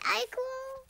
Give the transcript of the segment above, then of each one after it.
아이고.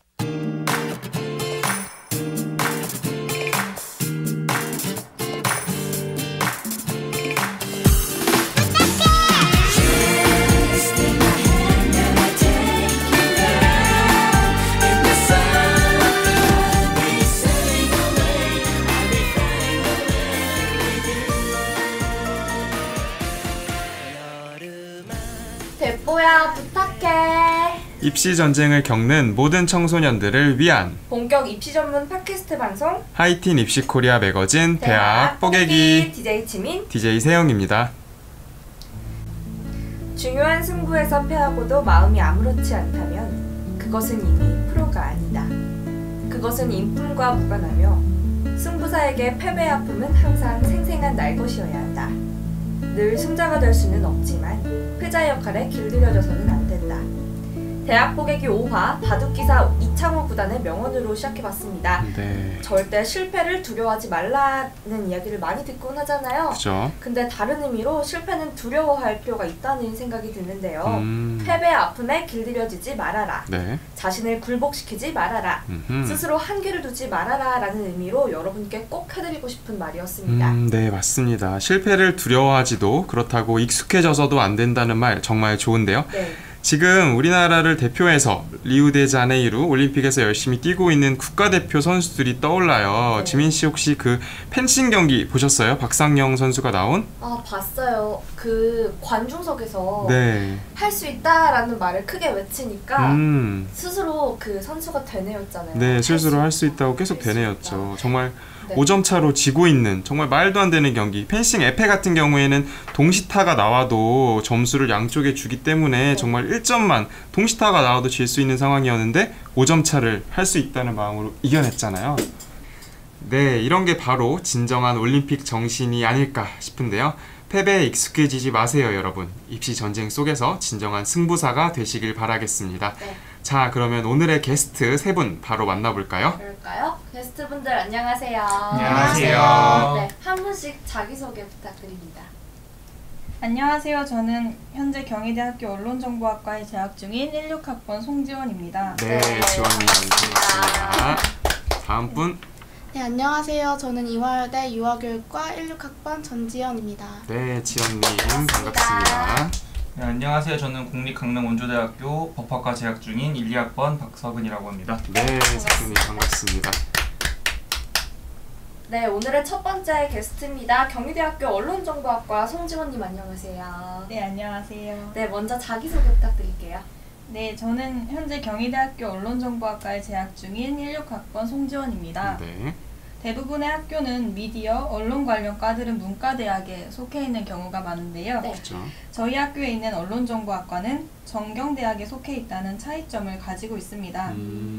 대뽀야 부탁해. 입시 전쟁을 겪는 모든 청소년들을 위한 본격 입시 전문 팟캐스트 방송 하이틴 입시 코리아 매거진 대학 뽀개기 DJ 지민, DJ 세영입니다. 중요한 승부에서 패하고도 마음이 아무렇지 않다면 그것은 이미 프로가 아니다. 그것은 인품과 무관하며 승부사에게 패배의 아픔은 항상 생생한 날 것이어야 한다. 늘 승자가 될 수는 없지만 패자 역할에 길들여져서는 안 된다. 대학 뽀개기 5화 바둑기사 이창호 구단의 명언으로 시작해봤습니다. 네. 절대 실패를 두려워하지 말라는 이야기를 많이 듣곤 하잖아요. 그죠? 근데 다른 의미로 실패는 두려워할 필요가 있다는 생각이 드는데요. 패배의 아픔에 길들여지지 말아라. 네. 자신을 굴복시키지 말아라. 스스로 한계를 두지 말아라 라는 의미로 여러분께 꼭 해드리고 싶은 말이었습니다. 네, 맞습니다. 실패를 두려워하지도 그렇다고 익숙해져서도 안 된다는 말 정말 좋은데요. 네. 지금 우리나라를 대표해서 리우데자네이루 올림픽에서 열심히 뛰고 있는 국가대표 선수들이 떠올라요. 네. 지민 씨 혹시 그 펜싱 경기 보셨어요? 박상영 선수가 나온? 아, 봤어요. 그 관중석에서 네. 할 수 있다라는 말을 크게 외치니까 음. 스스로 그 선수가 되뇌었잖아요. 네, 스스로 할 수 있다고 계속 되뇌었죠. 정말 5점 차로 지고 있는 정말 말도 안 되는 경기. 펜싱 에페 같은 경우에는 동시타가 나와도 점수를 양쪽에 주기 때문에 정말 1점만 동시타가 나와도 질 수 있는 상황이었는데 5점 차를 할 수 있다는 마음으로 이겨냈잖아요. 네, 이런 게 바로 진정한 올림픽 정신이 아닐까 싶은데요. 패배에 익숙해지지 마세요, 여러분. 입시 전쟁 속에서 진정한 승부사가 되시길 바라겠습니다. 네. 자, 그러면 오늘의 게스트 세 분 바로 만나볼까요? 그럴까요? 게스트분들 안녕하세요. 안녕하세요. 네, 한 분씩 자기소개 부탁드립니다. 안녕하세요. 저는 현재 경희대학교 언론정보학과에 재학 중인 16학번 송지원입니다. 네, 지원님 반갑습니다. 다음 분. 네, 안녕하세요. 저는 이화여대 유아교육과 16학번 전지연입니다. 네, 지원님 반갑습니다. 네, 안녕하세요. 저는 국립강릉원조대학교 법학과 재학 중인 1, 2학번 박석은이라고 합니다. 네, 석훈님 반갑습니다. 네, 오늘의 첫 번째 게스트입니다. 경희대학교 언론정보학과 송지원님 안녕하세요. 네, 안녕하세요. 네, 먼저 자기소개 부탁드릴게요. 네, 저는 현재 경희대학교 언론정보학과에 재학 중인 16학번 송지원입니다. 네. 대부분의 학교는 미디어, 언론 관련 과들은 문과대학에 속해 있는 경우가 많은데요. 네. 그렇죠. 저희 학교에 있는 언론정보학과는 정경대학에 속해 있다는 차이점을 가지고 있습니다.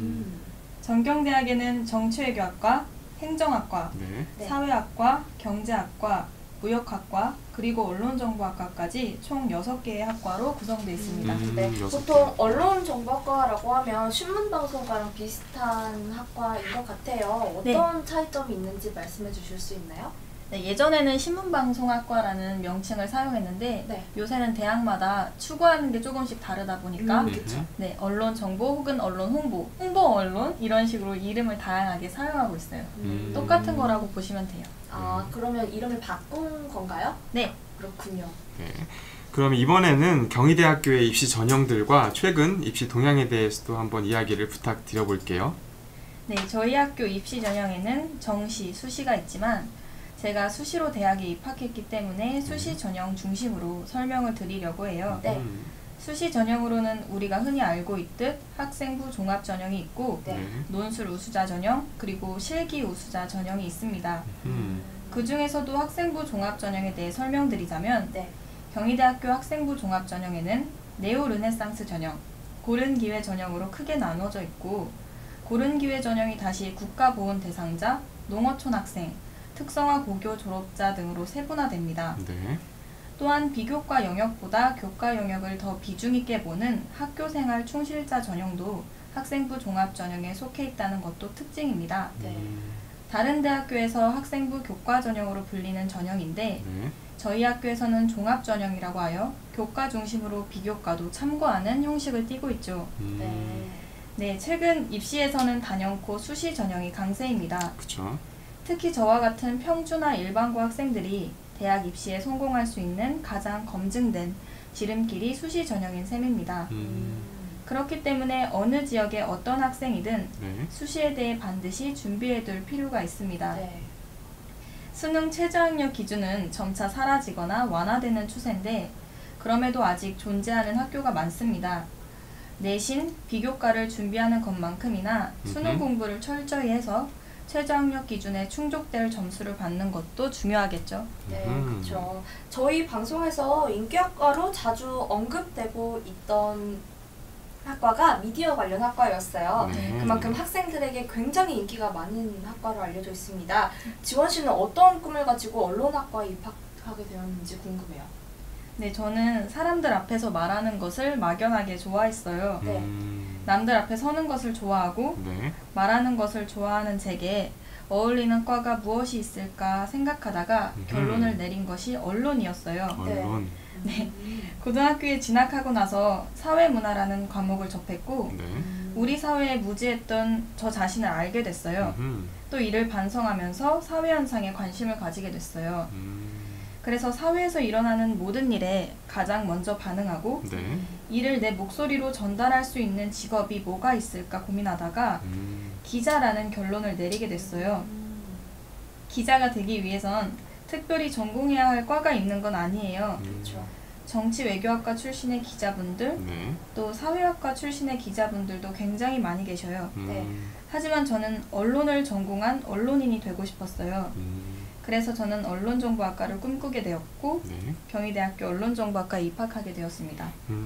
정경대학에는 정치외교학과, 행정학과, 네. 네. 사회학과, 경제학과, 무역학과, 그리고 언론정보학과까지 총 6개의 학과로 구성되어 있습니다. 네, 여섯 보통 개. 언론정보학과라고 하면 신문방송과랑 비슷한 학과인 것 같아요. 어떤 차이점이 있는지 말씀해 주실 수 있나요? 네, 예전에는 신문방송학과라는 명칭을 사용했는데 네. 요새는 대학마다 추구하는 게 조금씩 다르다 보니까 그쵸. 네, 언론 정보 혹은 언론 홍보, 홍보 언론 이런 식으로 이름을 다양하게 사용하고 있어요. 똑같은 거라고 보시면 돼요. 아, 그러면 이름을 바꾼 건가요? 네. 그렇군요. 네. 그럼 이번에는 경희대학교의 입시 전형들과 최근 입시 동향에 대해서도 한번 이야기를 부탁드려볼게요. 네, 저희 학교 입시 전형에는 정시, 수시가 있지만 제가 수시로 대학에 입학했기 때문에 수시 전형 중심으로 설명을 드리려고 해요. 네. 수시 전형으로는 우리가 흔히 알고 있듯 학생부 종합 전형이 있고 네. 논술 우수자 전형 그리고 실기 우수자 전형이 있습니다. 그 중에서도 학생부 종합 전형에 대해 설명드리자면 네. 경희대학교 학생부 종합 전형에는 네오 르네상스 전형, 고른 기회 전형으로 크게 나눠져 있고 고른 기회 전형이 다시 국가보훈 대상자, 농어촌 학생, 특성화 고교 졸업자 등으로 세분화됩니다. 네. 또한 비교과 영역보다 교과 영역을 더 비중 있게 보는 학교생활 충실자 전형도 학생부 종합 전형에 속해 있다는 것도 특징입니다. 네. 다른 대학교에서 학생부 교과 전형으로 불리는 전형인데 네. 저희 학교에서는 종합 전형이라고 하여 교과 중심으로 비교과도 참고하는 형식을 띠고 있죠. 네. 네, 최근 입시에서는 단연코 수시 전형이 강세입니다. 그쵸. 특히 저와 같은 평준화 일반고 학생들이 대학 입시에 성공할 수 있는 가장 검증된 지름길이 수시 전형인 셈입니다. 그렇기 때문에 어느 지역의 어떤 학생이든 네. 수시에 대해 반드시 준비해둘 필요가 있습니다. 네. 수능 최저학력 기준은 점차 사라지거나 완화되는 추세인데 그럼에도 아직 존재하는 학교가 많습니다. 내신, 비교과를 준비하는 것만큼이나 수능 공부를 철저히 해서 최저학력 기준에 충족될 점수를 받는 것도 중요하겠죠. 네, 그렇죠. 저희 방송에서 인기학과로 자주 언급되고 있던 학과가 미디어 관련 학과였어요. 그만큼 학생들에게 굉장히 인기가 많은 학과로 알려져 있습니다. 지원 씨는 어떤 꿈을 가지고 언론학과에 입학하게 되었는지 궁금해요. 네, 저는 사람들 앞에서 말하는 것을 막연하게 좋아했어요. 네. 남들 앞에 서는 것을 좋아하고 네. 말하는 것을 좋아하는 제게 어울리는 과가 무엇이 있을까 생각하다가 결론을 내린 것이 언론이었어요. 언론. 네. 고등학교에 진학하고 나서 사회문화라는 과목을 접했고 네. 우리 사회에 무지했던 저 자신을 알게 됐어요. 또 이를 반성하면서 사회현상에 관심을 가지게 됐어요. 그래서 사회에서 일어나는 모든 일에 가장 먼저 반응하고 네. 이를 내 목소리로 전달할 수 있는 직업이 뭐가 있을까 고민하다가 기자라는 결론을 내리게 됐어요. 기자가 되기 위해선 특별히 전공해야 할 과가 있는 건 아니에요. 그렇죠. 정치 외교학과 출신의 기자분들, 네. 또 사회학과 출신의 기자분들도 굉장히 많이 계셔요. 네. 하지만 저는 언론을 전공한 언론인이 되고 싶었어요. 그래서 저는 언론정보학과를 꿈꾸게 되었고 네. 경희대학교 언론정보학과에 입학하게 되었습니다.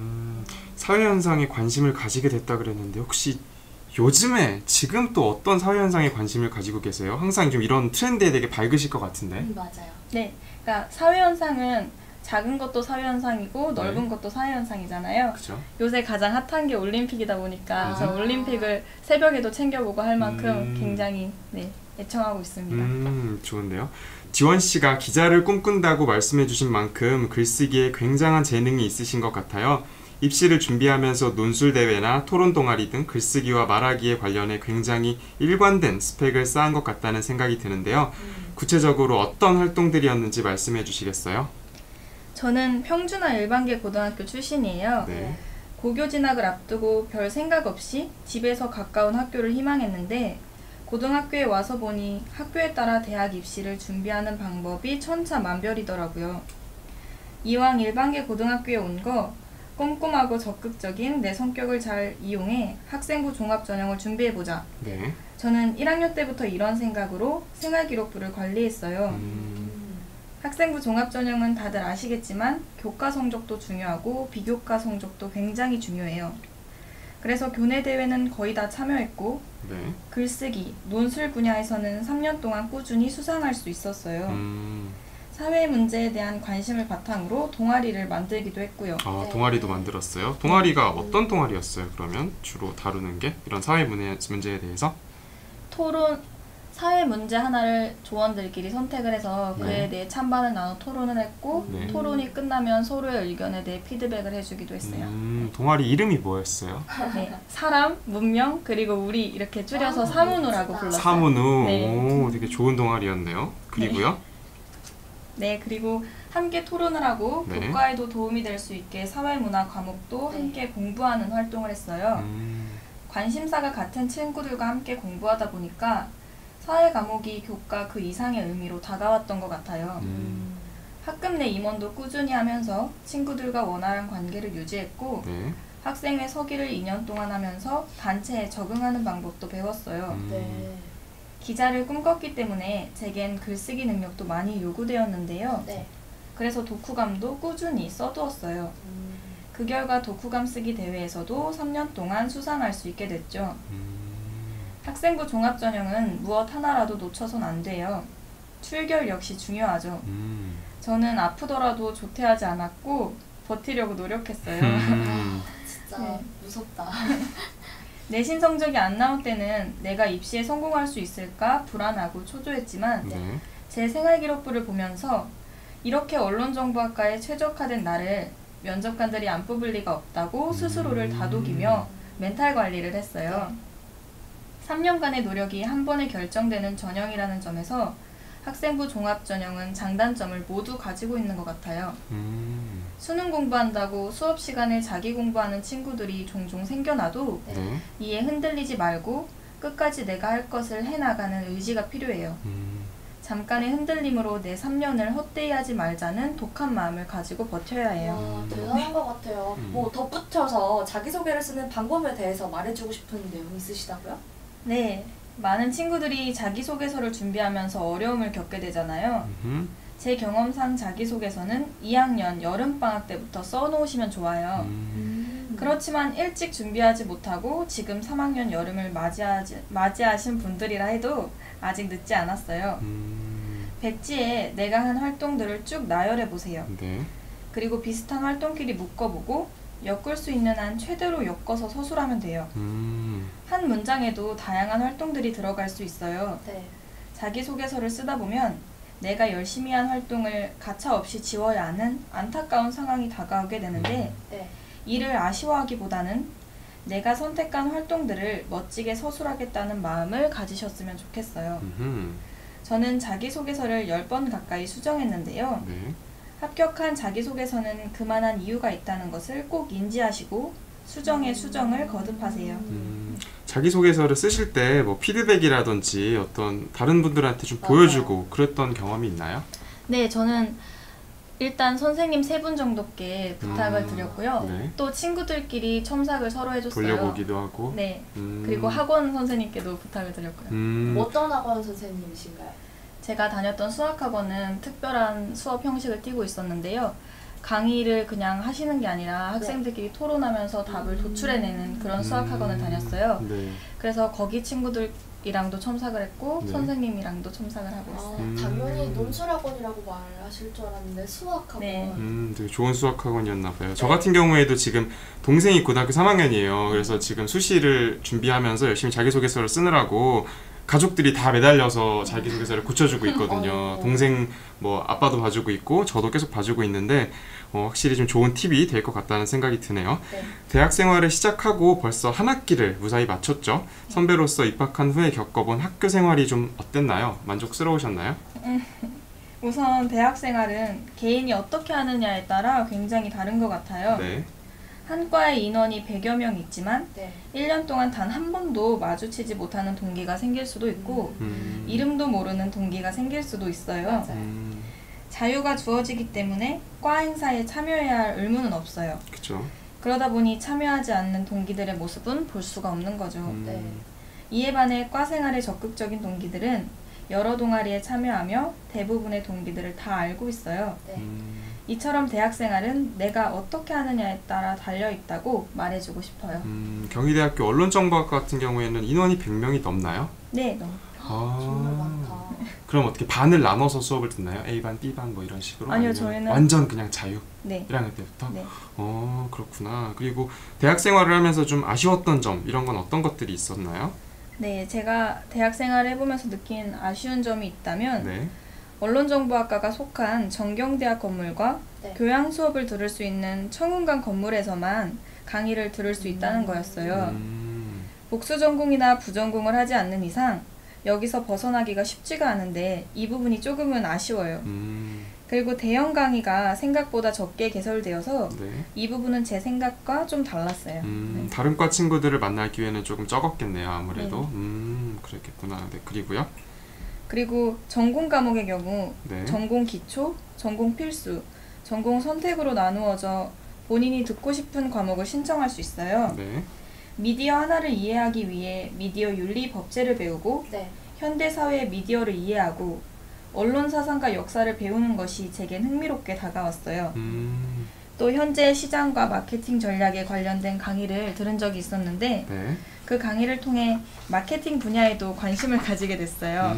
사회현상에 관심을 가지게 됐다 그랬는데 혹시 요즘에 지금 또 어떤 사회현상에 관심을 가지고 계세요? 항상 좀 이런 트렌드에 되게 밝으실 것 같은데. 맞아요. 네, 그러니까 사회현상은 작은 것도 사회현상이고 넓은 것도 사회현상이잖아요. 그죠? 요새 가장 핫한 게 올림픽이다 보니까 아. 저 올림픽을 새벽에도 챙겨보고 할 만큼 굉장히 애청하고 있습니다. 좋은데요. 지원 씨가 기자를 꿈꾼다고 말씀해 주신 만큼 글쓰기에 굉장한 재능이 있으신 것 같아요. 입시를 준비하면서 논술대회나 토론 동아리 등 글쓰기와 말하기에 관련해 굉장히 일관된 스펙을 쌓은 것 같다는 생각이 드는데요. 구체적으로 어떤 활동들이었는지 말씀해 주시겠어요? 저는 평준화 일반계 고등학교 출신이에요. 네. 고교 진학을 앞두고 별 생각 없이 집에서 가까운 학교를 희망했는데 고등학교에 와서 보니 학교에 따라 대학 입시를 준비하는 방법이 천차만별이더라고요. 이왕 일반계 고등학교에 온 거 꼼꼼하고 적극적인 내 성격을 잘 이용해 학생부 종합전형을 준비해보자. 네. 저는 1학년 때부터 이런 생각으로 생활기록부를 관리했어요. 학생부 종합전형은 다들 아시겠지만 교과 성적도 중요하고 비교과 성적도 굉장히 중요해요. 그래서 교내대회는 거의 다 참여했고 네. 글쓰기, 논술 분야에서는 3년 동안 꾸준히 수상할 수 있었어요. 사회 문제에 대한 관심을 바탕으로 동아리를 만들기도 했고요. 아, 동아리도 만들었어요? 동아리가 어떤 동아리였어요, 그러면? 주로 다루는 게? 이런 사회 문제에 대해서? 토론, 사회 문제 하나를 조원들끼리 선택을 해서 그에 대해 찬반을 나눠 토론을 했고 네. 토론이 끝나면 서로의 의견에 대해 피드백을 해주기도 했어요. 동아리 이름이 뭐였어요? 네, 사람, 문명, 그리고 우리 이렇게 줄여서 사문우라고 불렀어요. 사문우. 네. 오, 되게 좋은 동아리였네요. 그리고요? 네, 그리고 함께 토론을 하고 네. 교과에도 도움이 될 수 있게 사회문화 과목도 함께 공부하는 활동을 했어요. 관심사가 같은 친구들과 함께 공부하다 보니까 사회 과목이 교과 그 이상의 의미로 다가왔던 것 같아요. 학급 내 임원도 꾸준히 하면서 친구들과 원활한 관계를 유지했고 네. 학생회 서기를 2년 동안 하면서 단체에 적응하는 방법도 배웠어요. 네. 기자를 꿈꿨기 때문에 제겐 글쓰기 능력도 많이 요구되었는데요. 네. 그래서 독후감도 꾸준히 써두었어요. 그 결과 독후감 쓰기 대회에서도 3년 동안 수상할 수 있게 됐죠. 학생부 종합전형은 무엇 하나라도 놓쳐선 안 돼요. 출결 역시 중요하죠. 저는 아프더라도 조퇴하지 않았고 버티려고 노력했어요. 진짜 네. 무섭다. 내신 성적이 안 나올 때는 내가 입시에 성공할 수 있을까 불안하고 초조했지만 네. 제 생활기록부를 보면서 이렇게 언론정보학과에 최적화된 나를 면접관들이 안 뽑을 리가 없다고 스스로를 다독이며 멘탈 관리를 했어요. 3년간의 노력이 한 번에 결정되는 전형이라는 점에서 학생부 종합전형은 장단점을 모두 가지고 있는 것 같아요. 수능 공부한다고 수업 시간에 자기 공부하는 친구들이 종종 생겨나도 네. 이에 흔들리지 말고 끝까지 내가 할 것을 해나가는 의지가 필요해요. 잠깐의 흔들림으로 내 3년을 헛되이 하지 말자는 독한 마음을 가지고 버텨야 해요. 와, 대단한 것 같아요. 뭐 덧붙여서 자기소개를 쓰는 방법에 대해서 말해주고 싶은 내용 있으시다고요? 네, 많은 친구들이 자기소개서를 준비하면서 어려움을 겪게 되잖아요. 제 경험상 자기소개서는 2학년 여름방학 때부터 써놓으시면 좋아요. 그렇지만 일찍 준비하지 못하고 지금 3학년 여름을 맞이하신 분들이라 해도 아직 늦지 않았어요. 백지에 내가 한 활동들을 쭉 나열해보세요. 네. 그리고 비슷한 활동끼리 묶어보고 엮을 수 있는 한 최대로 엮어서 서술하면 돼요. 한 문장에도 다양한 활동들이 들어갈 수 있어요. 네. 자기소개서를 쓰다 보면 내가 열심히 한 활동을 가차없이 지워야 하는 안타까운 상황이 다가오게 되는데 네. 이를 아쉬워하기보다는 내가 선택한 활동들을 멋지게 서술하겠다는 마음을 가지셨으면 좋겠어요. 저는 자기소개서를 10번 가까이 수정했는데요. 네. 합격한 자기소개서는 그만한 이유가 있다는 것을 꼭 인지하시고 수정에 수정을 거듭하세요. 자기소개서를 쓰실 때 뭐 피드백이라든지 어떤 다른 분들한테 좀 맞아요. 보여주고 그랬던 경험이 있나요? 네, 저는 일단 선생님 3분 정도께 부탁을 드렸고요. 네. 또 친구들끼리 첨삭을 서로 해줬어요. 돌려보기도 하고. 네, 그리고 학원 선생님께도 부탁을 드렸고요. 어떤 학원 선생님이신가요? 제가 다녔던 수학학원은 특별한 수업 형식을 띠고 있었는데요. 강의를 그냥 하시는 게 아니라 학생들끼리 토론하면서 답을 도출해내는 그런 수학학원을 다녔어요. 네. 그래서 거기 친구들이랑도 첨삭을 했고 네. 선생님이랑도 첨삭을 하고 있어요. 당연히 논술학원이라고 말하실 줄 알았는데 수학학원. 네. 되게 좋은 수학학원이었나 봐요. 저 같은 경우에도 지금 동생이 고등학교 3학년이에요. 그래서 지금 수시를 준비하면서 열심히 자기소개서를 쓰느라고 가족들이 다 매달려서 자기소개서를 고쳐주고 있거든요. 동생 뭐 아빠도 봐주고 있고 저도 계속 봐주고 있는데 확실히 좀 좋은 팁이 될 것 같다는 생각이 드네요. 네. 대학 생활을 시작하고 벌써 한 학기를 무사히 마쳤죠. 선배로서 입학한 후에 겪어본 학교 생활이 좀 어땠나요? 만족스러우셨나요? 우선 대학 생활은 개인이 어떻게 하느냐에 따라 굉장히 다른 것 같아요. 네. 한 과에 인원이 100여 명 있지만 네. 1년 동안 단 한 번도 마주치지 못하는 동기가 생길 수도 있고 이름도 모르는 동기가 생길 수도 있어요. 맞아요. 자유가 주어지기 때문에 과 행사에 참여해야 할 의무는 없어요. 그렇죠. 그러다 보니 참여하지 않는 동기들의 모습은 볼 수가 없는 거죠. 네. 이에 반해 과 생활에 적극적인 동기들은 여러 동아리에 참여하며 대부분의 동기들을 다 알고 있어요. 네. 이처럼 대학 생활은 내가 어떻게 하느냐에 따라 달려있다고 말해주고 싶어요. 경희대학교 언론정보학과 같은 경우에는 인원이 100명이 넘나요? 네, 정말 많다. 그럼 어떻게 반을 나눠서 수업을 듣나요? A반, B반 뭐 이런 식으로? 아니요, 아니면 저희는 완전 그냥 자유? 네. 1학년 때부터? 네. 그렇구나. 그리고 대학 생활을 하면서 좀 아쉬웠던 점 이런 건 어떤 것들이 있었나요? 네, 제가 대학 생활을 해보면서 느낀 아쉬운 점이 있다면 네. 언론정보학과가 속한 정경대학 건물과 네. 교양 수업을 들을 수 있는 청운관 건물에서만 강의를 들을 수 있다는 거였어요. 복수 전공이나 부전공을 하지 않는 이상 여기서 벗어나기가 쉽지가 않은데 이 부분이 조금은 아쉬워요. 그리고 대형 강의가 생각보다 적게 개설되어서 네. 이 부분은 제 생각과 좀 달랐어요. 네. 다른 과 친구들을 만날 기회는 조금 적었겠네요, 아무래도. 그랬겠구나. 네, 그리고요? 그리고 전공 과목의 경우 네. 전공 기초, 전공 필수, 전공 선택으로 나누어져 본인이 듣고 싶은 과목을 신청할 수 있어요. 네. 미디어 하나를 이해하기 위해 미디어 윤리 법제를 배우고 네. 현대 사회의 미디어를 이해하고 언론 사상과 역사를 배우는 것이 제겐 흥미롭게 다가왔어요. 또 현재 시장과 마케팅 전략에 관련된 강의를 들은 적이 있었는데 네. 그 강의를 통해 마케팅 분야에도 관심을 가지게 됐어요.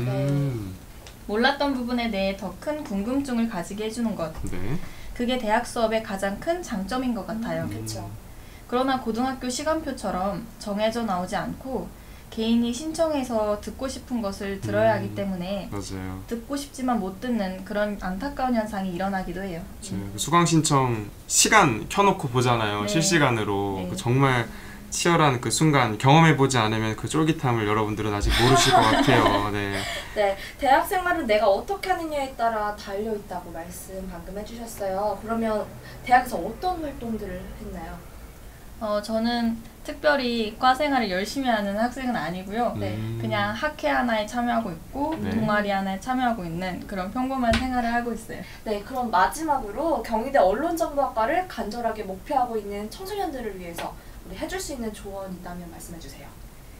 몰랐던 부분에 대해 더 큰 궁금증을 가지게 해주는 것. 네. 그게 대학 수업의 가장 큰 장점인 것 같아요. 그렇죠. 그러나 고등학교 시간표처럼 정해져 나오지 않고 개인이 신청해서 듣고 싶은 것을 들어야 하기 때문에 맞아요. 듣고 싶지만 못 듣는 그런 안타까운 현상이 일어나기도 해요. 수강 신청 시간 켜놓고 보잖아요. 네. 실시간으로. 네. 정말 치열한 그 순간 경험해보지 않으면 그 쫄깃함을 여러분들은 아직 모르실 것 같아요. 네. 네, 대학 생활은 내가 어떻게 하느냐에 따라 달려있다고 말씀 방금 해주셨어요. 그러면 대학에서 어떤 활동들을 했나요? 저는 특별히 과 생활을 열심히 하는 학생은 아니고요. 네. 그냥 학회 하나에 참여하고 있고 네. 동아리 하나에 참여하고 있는 그런 평범한 생활을 하고 있어요. 네, 그럼 마지막으로 경희대 언론정보학과를 간절하게 목표하고 있는 청소년들을 위해서 우리 해줄 수 있는 조언이 있다면 말씀해주세요.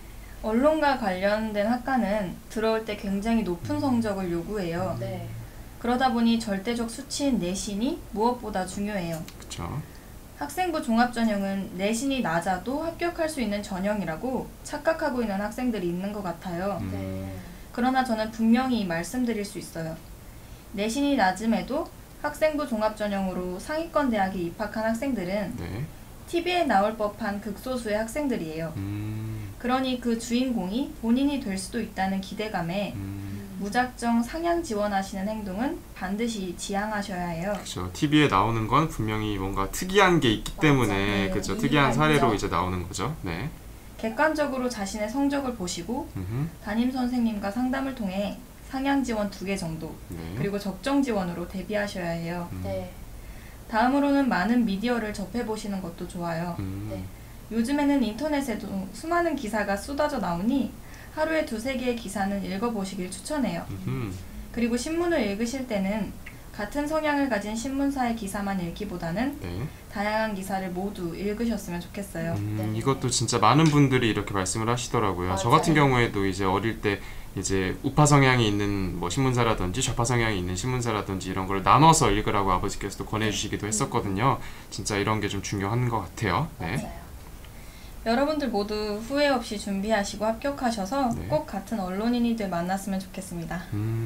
언론과 관련된 학과는 들어올 때 굉장히 높은 성적을 요구해요. 네. 그러다 보니 절대적 수치인 내신이 무엇보다 중요해요. 그렇죠. 학생부 종합전형은 내신이 낮아도 합격할 수 있는 전형이라고 착각하고 있는 학생들이 있는 것 같아요. 네. 그러나 저는 분명히 말씀드릴 수 있어요. 내신이 낮음에도 학생부 종합전형으로 상위권 대학에 입학한 학생들은 네. TV에 나올 법한 극소수의 학생들이에요. 그러니 그 주인공이 본인이 될 수도 있다는 기대감에 무작정 상향 지원하시는 행동은 반드시 지양하셔야 해요. 그렇죠. TV에 나오는 건 분명히 뭔가 특이한 게 있기 때문에 네. 그렇죠. 특이한 사례로 인정. 이제 나오는 거죠. 네. 객관적으로 자신의 성적을 보시고 담임 선생님과 상담을 통해 상향 지원 2개 정도 네. 그리고 적정 지원으로 대비하셔야 해요. 네. 다음으로는 많은 미디어를 접해보시는 것도 좋아요. 네. 요즘에는 인터넷에도 수많은 기사가 쏟아져 나오니 하루에 2-3개의 기사는 읽어보시길 추천해요. 그리고 신문을 읽으실 때는 같은 성향을 가진 신문사의 기사만 읽기보다는 네. 다양한 기사를 모두 읽으셨으면 좋겠어요. 네. 이것도 진짜 많은 분들이 이렇게 말씀을 하시더라고요. 저 맞아요. 같은 경우에도 이제 어릴 때 이제 우파 성향이 있는 뭐 신문사라든지 좌파 성향이 있는 신문사라든지 이런 걸 나눠서 읽으라고 아버지께서도 권해주시기도 했었거든요. 진짜 이런 게 좀 중요한 것 같아요. 네. 맞아요. 여러분들 모두 후회 없이 준비하시고 합격하셔서 네. 꼭 같은 언론인이들 만났으면 좋겠습니다.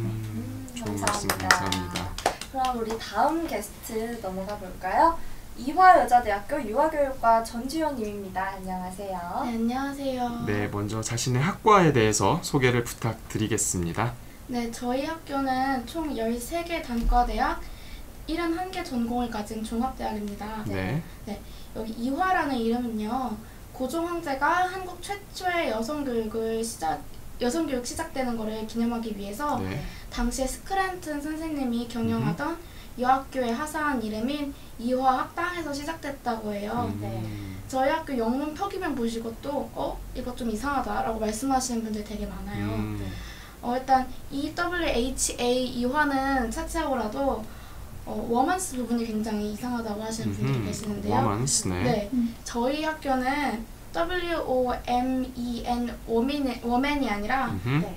좋은 말씀 감사합니다. 그럼 우리 다음 게스트 넘어가 볼까요? 이화여자대학교 유아교육과 전지현님입니다. 안녕하세요. 네, 안녕하세요. 네, 먼저 자신의 학과에 대해서 소개를 부탁드리겠습니다. 네, 저희 학교는 총 13개 단과대학, 71개 전공을 가진 종합대학입니다. 네. 여기 이화라는 이름은요, 고종 황제가 한국 최초의 여성교육 시작되는 것을 기념하기 위해서 네. 당시에 스크랜튼 선생님이 경영하던 여학교의 하사한 이름인 이화학당에서 시작됐다고 해요. 네. 저희 학교 영문 표기명 보시고 또 이거 좀 이상하다 라고 말씀하시는 분들 되게 많아요. 일단 EWHA 이화는 차치하고라도 워먼스 부분이 굉장히 이상하다고 하시는 분들이 계시는데요. 워먼스, 네. 네, 저희 학교는 WOMEN 워맨이 아니라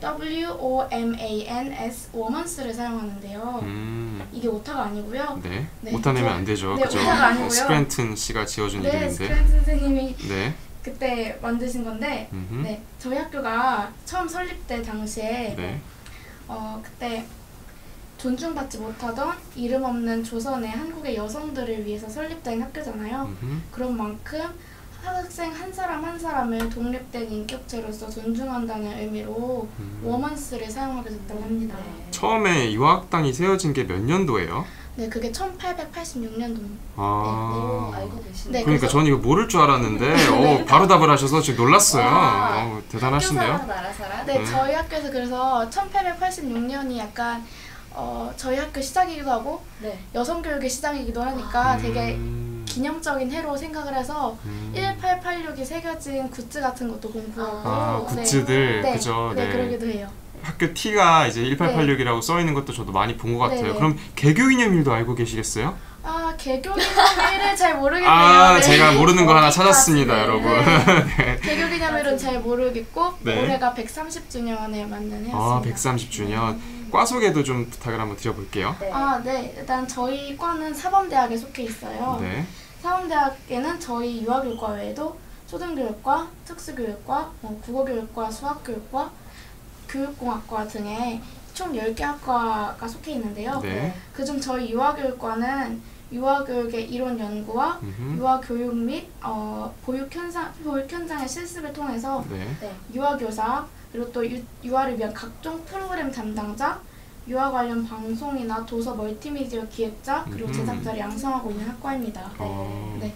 WOMANS 워먼스를 사용하는데요. 이게 오타가 아니고요. 네. 네. 오타 내면 안 되죠. 네, 그죠? 오타가 아니고요. 스크랜튼 씨가 지어준 네, 이름인데. 스크랜튼 선생님이 네. 그때 만드신 건데, 네, 저희 학교가 처음 설립될 당시에 네. 그때 존중받지 못하던 이름 없는 조선의 한국의 여성들을 위해서 설립된 학교잖아요. 그런 만큼 학생 한 사람 한 사람을 독립된 인격체로서 존중한다는 의미로 워먼스를 사용하게 됐다고 합니다. 처음에 유아학당이 세워진 게 몇 년도예요? 네, 그게 1886년도. 알고 계시네요. 네, 그러니까 전 이거 모를 줄 알았는데 바로 답을 하셔서 지금 놀랐어요. 대단하신데요? 학교 사랑, 나라 사랑. 네, 저희 학교에서 그래서 1886년이 약간 저희 학교 시작이기도 하고 네. 여성교육의 시작이기도 하니까 되게 기념적인 해로 생각을 해서 1886이 새겨진 굿즈 같은 것도 공부하고 굿즈들 네, 그죠? 네, 그러기도 해요. 학교 T가 이제 1886이라고 써 있는 것도 저도 많이 본 것 같아요. 네네. 그럼 개교기념일도 알고 계시겠어요? 개교기념일을 잘 모르겠네요. 네. 제가 모르는 거 하나 찾았습니다, 여러분. 네. 개교기념일은 잘 모르겠고 네. 올해가 130주년에 맞는 해였습니다. 130주년. 과 소개도 좀 부탁을 한번 드려볼게요. 네. 네. 일단 저희 과는 사범대학에 속해 있어요. 네. 사범대학에는 저희 유아교육과 외에도 초등교육과, 특수교육과, 국어교육과, 수학교육과, 교육공학과 등의 총 10개 학과가 속해 있는데요. 네. 그중 저희 유아교육과는 유아교육의 이론 연구와 유아교육 및 보육 현장의 실습을 통해서 유아교사, 그리고 또 유아를 위한 각종 프로그램 담당자, 유아 관련 방송이나 도서 멀티미디어 기획자, 그리고 제작자를 양성하고 있는 학과입니다. 네.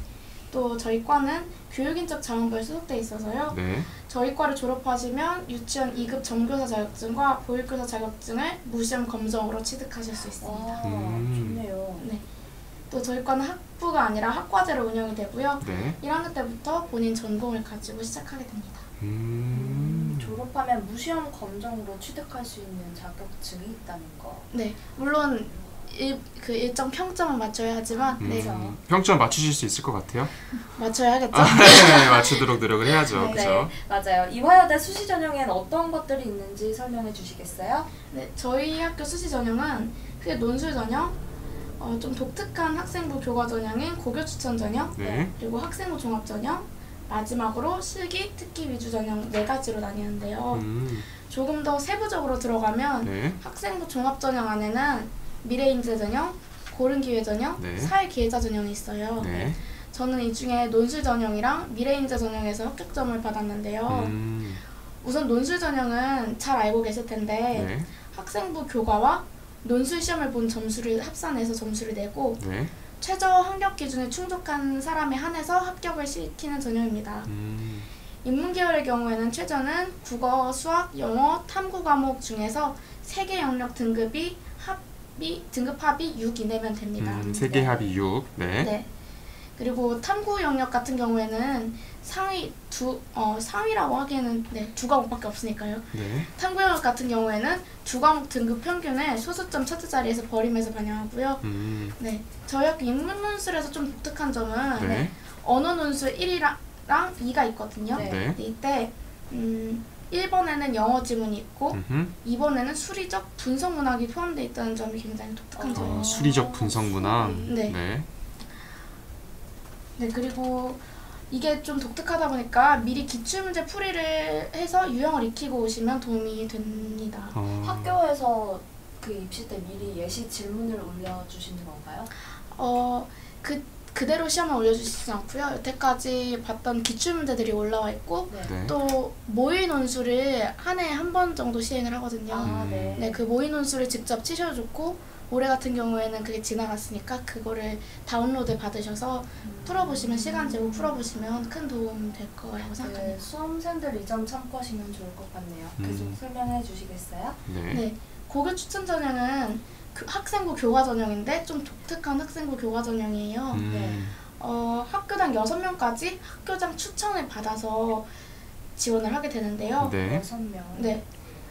또 저희 과는 교육인적 자원부에 소속돼 있어서요. 네. 저희 과를 졸업하시면 유치원 2급 정교사 자격증과 보육교사 자격증을 무시험 검정으로 취득하실 수 있습니다. 와, 좋네요. 네. 또 저희 과는 학부가 아니라 학과제로 운영이 되고요. 네. 1학년 때부터 본인 전공을 가지고 시작하게 됩니다. 졸업하면 무시험 검정으로 취득할 수 있는 자격증이 있다는 거. 네. 물론 일정 평점은 맞춰야 하지만 네. 평점 맞추실 수 있을 것 같아요? 맞춰야 하겠죠? 네, 맞추도록 노력을 해야죠. 네, 그렇죠? 맞아요. 이화여대 수시 전형엔 어떤 것들이 있는지 설명해 주시겠어요? 네, 저희 학교 수시 전형은 크게 논술 전형, 좀 독특한 학생부 교과 전형인 고교 추천 전형, 네. 그리고 학생부 종합 전형, 마지막으로 실기, 특기 위주 전형 4가지로 나뉘는데요. 조금 더 세부적으로 들어가면 네. 학생부 종합 전형 안에는 미래인재 전형, 고른기회 전형, 네. 사회기회자 전형이 있어요. 네. 저는 이 중에 논술 전형이랑 미래인재 전형에서 합격점을 받았는데요. 우선 논술 전형은 잘 알고 계실 텐데 네. 학생부 교과와 논술 시험을 본 점수를 합산해서 점수를 내고 네. 최저 학력 기준에 충족한 사람에 한해서 합격을 시키는 전형입니다. 인문계열의 경우에는 최저는 국어, 수학, 영어, 탐구 과목 중에서 3개 영역 등급 합이 6 이내면 됩니다. 3개 합이 6. 네. 네. 그리고 탐구 영역 같은 경우에는 상위라고 하기에는 네, 2과목밖에 없으니까요. 네. 탐구 영역 같은 경우에는 2과목 등급 평균에 소수점 첫째 자리에서 버림해서 반영하고요. 네. 저희 학교 인문 논술에서 좀 독특한 점은 네. 언어 논술 1이랑 2가 있거든요. 네. 네. 이때 1번에는 영어 지문이 있고 2번에는 수리적 분석 문학이 포함되어 있다는 점이 굉장히 독특한 점이에요. 수리적 분석 문학. 네. 네. 네, 그리고 이게 좀 독특하다 보니까 미리 기출문제 풀이를 해서 유형을 익히고 오시면 도움이 됩니다. 학교에서 그 입시 때 미리 예시 질문을 올려주시는 건가요? 그대로 시험을 올려주시지 않고요. 여태까지 봤던 기출문제들이 올라와 있고 네. 또 모의 논술을 한 해에 한 번 정도 시행을 하거든요. 네. 네, 그 모의 논술을 직접 치셔줬고 올해 같은 경우에는 그게 지나갔으니까 그거를 다운로드 받으셔서 풀어보시면 시간 재고 풀어보시면 큰 도움 될 거라고 생각합니다. 수험생들 이 점 참고하시면 좋을 것 같네요. 계속 설명해 주시겠어요? 네. 네, 고교 추천 전형은 학생부 교과 전형인데 좀 독특한 학생부 교과 전형이에요. 네. 학교당 6명까지 학교장 추천을 받아서 지원을 하게 되는데요. 네. 6명. 네.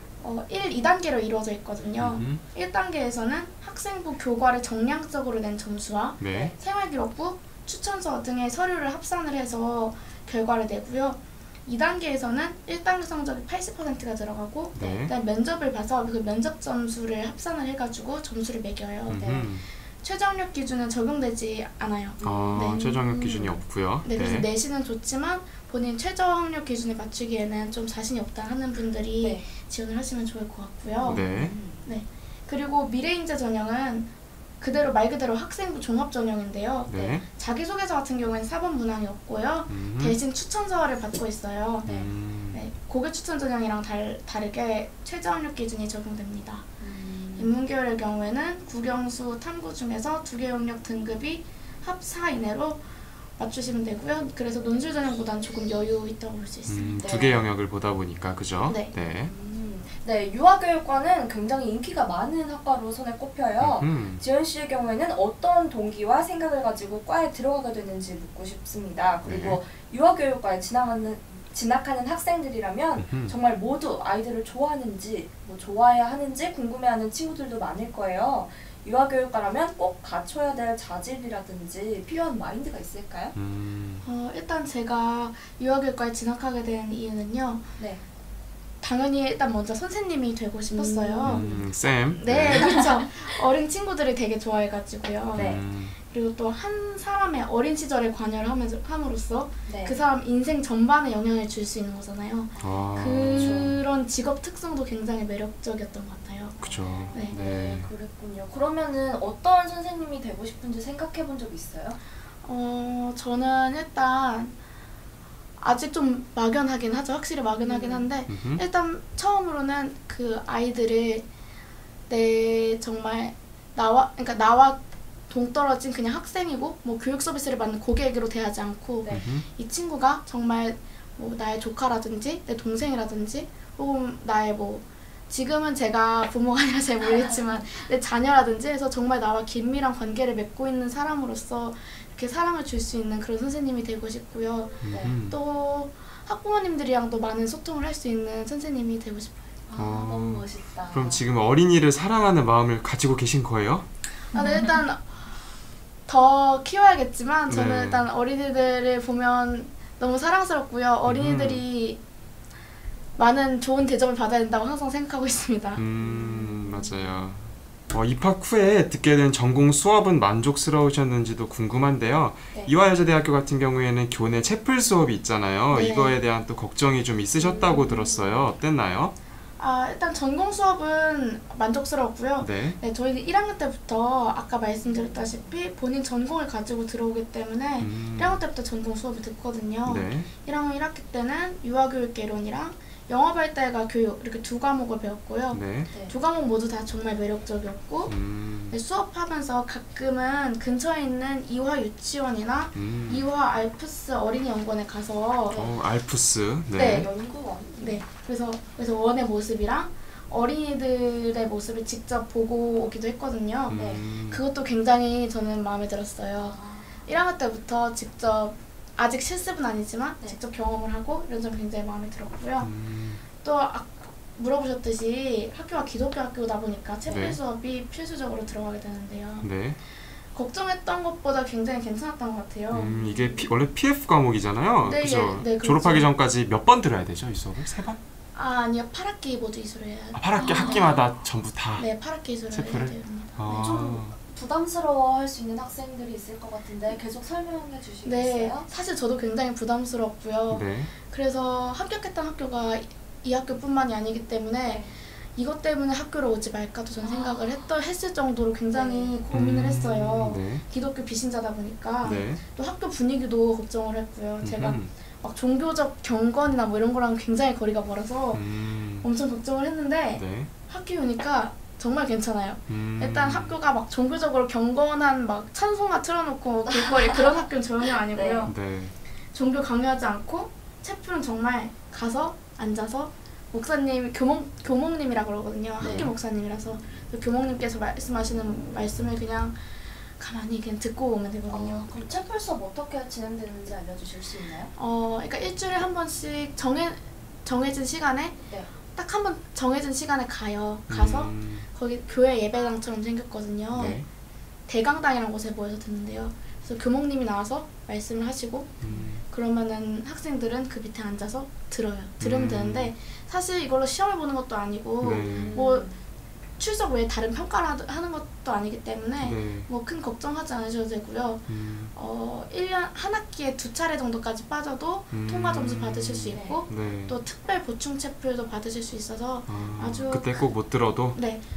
2단계로 이루어져 있거든요. 1단계에서는 학생부 교과를 정량적으로 낸 점수와 네. 생활기록부, 추천서 등의 서류를 합산을 해서 결과를 내고요. 2단계에서는 1단계 성적이 80%가 들어가고 네. 그다음 면접을 봐서 그 면접 점수를 합산을 해가지고 점수를 매겨요. 네. 최저 학력 기준은 적용되지 않아요. 네. 최저 학력 기준이 없고요. 네, 그래서 내신은 좋지만 본인 최저 학력 기준에 맞추기에는 좀 자신이 없다 하는 분들이 지원을 하시면 좋을 것 같고요. 네. 네. 그리고 미래인재 전형은 말 그대로 학생부 종합 전형인데요. 네. 자기소개서 같은 경우에는 4번 문항이 없고요. 대신 추천서를 받고 있어요. 네. 고교 추천 전형이랑 다르게 최저 학력 기준이 적용됩니다. 인문계열의 경우에는 국영수, 탐구 중에서 2개 영역 등급이 합 4 이내로 맞추시면 되고요. 그래서 논술 전형보다는 조금 여유 있다고 볼 수 있습니다. 2개 영역을 보다 보니까 그죠? 네. 네. 네, 유아교육과는 굉장히 인기가 많은 학과로 손에 꼽혀요. 지연 씨의 경우에는 어떤 동기와 생각을 가지고 과에 들어가게 됐는지 묻고 싶습니다. 그리고 유아교육과에 진학하는 학생들이라면 정말 모두 아이들을 좋아하는지, 좋아해야 하는지 궁금해하는 친구들도 많을 거예요. 유아교육과라면 꼭 갖춰야 될 자질이라든지 필요한 마인드가 있을까요? 일단 제가 유아교육과에 진학하게 된 이유는요. 네. 당연히 일단 먼저 선생님이 되고 싶었어요. 쌤. 네, 그렇죠. 어린 친구들을 되게 좋아해가지고요. 네. 그리고 또 한 사람의 어린 시절에 관여를 함으로써 네. 그 사람 인생 전반에 영향을 줄 수 있는 거잖아요. 그런 직업 특성도 굉장히 매력적이었던 것 같아요. 그렇죠. 네. 네, 그랬군요. 그러면은 어떤 선생님이 되고 싶은지 생각해 본 적 있어요? 저는 일단 아직 좀 막연하긴 하죠. 확실히 막연하긴 한데 일단 처음으로는 그 아이들을 정말 나와 동떨어진 그냥 학생이고 뭐 교육 서비스를 받는 고객으로 대하지 않고 이 친구가 정말 뭐 나의 조카라든지 내 동생이라든지 혹은 나의 뭐 지금은 제가 부모가 아니라 잘 모르겠지만 내 자녀라든지 해서 정말 나와 긴밀한 관계를 맺고 있는 사람으로서 이렇게 사랑을 줄 수 있는 그런 선생님이 되고 싶고요. 또 학부모님들이랑도 많은 소통을 할 수 있는 선생님이 되고 싶어요. 너무 멋있다. 그럼 지금 어린이를 사랑하는 마음을 가지고 계신 거예요? 네, 일단 더 키워야겠지만 저는 네. 일단 어린이들을 보면 너무 사랑스럽고요. 어린이들이 많은 좋은 대접을 받아야 된다고 항상 생각하고 있습니다. 맞아요. 입학 후에 듣게 된 전공 수업은 만족스러우셨는지도 궁금한데요. 네. 이화여자대학교 같은 경우에는 교내 채플 수업이 있잖아요. 네. 이거에 대한 또 걱정이 좀 있으셨다고 들었어요. 어땠나요? 일단 전공 수업은 만족스럽고요. 네. 네, 저희는 1학년 때부터 아까 말씀드렸다시피 본인 전공을 가지고 들어오기 때문에 1학년 때부터 전공 수업을 듣거든요. 네. 1학년 1학기 때는 유아교육개론이랑 영어발달과 교육 이렇게 두 과목을 배웠고요. 네. 두 과목 모두 다 정말 매력적이었고 네, 수업하면서 가끔은 근처에 있는 이화 유치원이나 이화 알프스 어린이연구원에 가서 알프스. 네. 연구원. 네, 그래서 원의 모습이랑 어린이들의 모습을 직접 보고 오기도 했거든요. 그것도 굉장히 저는 마음에 들었어요. 1학년 때부터 직접 아직 실습은 아니지만 직접 경험을 하고 이런 점 굉장히 마음에 들었고요. 또 물어보셨듯이 학교가 기독교 학교다 보니까 채플 네. 수업이 필수적으로 들어가게 되는데요. 네. 걱정했던 것보다 굉장히 괜찮았던 것 같아요. 이게 원래 PF 과목이잖아요. 네, 그죠? 네, 그렇죠. 졸업하기 전까지 몇 번 들어야 되죠, 이 수업을? 3번? 아니요, 8학기 모두 이수를 해야 돼요. 8학기 학기마다 전부 다. 네, 8학기 이수를 해야 채플을? 됩니다. 좀 부담스러워할 수 있는 학생들이 있을 것 같은데 계속 설명해 주시겠어요? 네, 사실 저도 굉장히 부담스럽고요. 네. 그래서 합격했던 학교가 이 학교뿐만이 아니기 때문에 이것 때문에 학교를 오지 말까도 저는 생각을 했을 정도로 굉장히 고민을 했어요. 네. 기독교 비신자다 보니까 네. 또 학교 분위기도 걱정을 했고요. 제가 막 종교적 경건이나 뭐 이런 거랑 굉장히 거리가 멀어서 엄청 걱정을 했는데 네. 학교에 오니까 정말 괜찮아요. 일단 학교가 막 종교적으로 경건한 막 찬송가 틀어놓고 길거리 그런 학교는 전혀 아니고요. 네. 종교 강요하지 않고 채플은 정말 가서 앉아서 목사님 교목님이라 그러거든요. 학교 목사님이라서 교목님께서 말씀하시는 말씀을 그냥 가만히 그냥 듣고 오면 되거든요. 그럼 채플 수업 어떻게 진행되는지 알려주실 수 있나요? 그러니까 일주일에 한 번씩 정해진 시간에 딱 한 번 정해진 시간에 가서 거기 교회 예배당처럼 생겼거든요. 네. 대강당이라는 곳에 모여서 듣는데요. 그래서 교목님이 나와서 말씀을 하시고 그러면은 학생들은 그 밑에 앉아서 들어요. 들으면 되는데 사실 이걸로 시험을 보는 것도 아니고 뭐 출석 외에 다른 평가를 하는 것도 아니기 때문에 뭐 큰 걱정하지 않으셔도 되고요. 1년 한 학기에 2차례 정도까지 빠져도 통과 점수 받으실 수 있고 또 특별 보충 채플도 받으실 수 있어서 아주 그때 꼭 못 들어도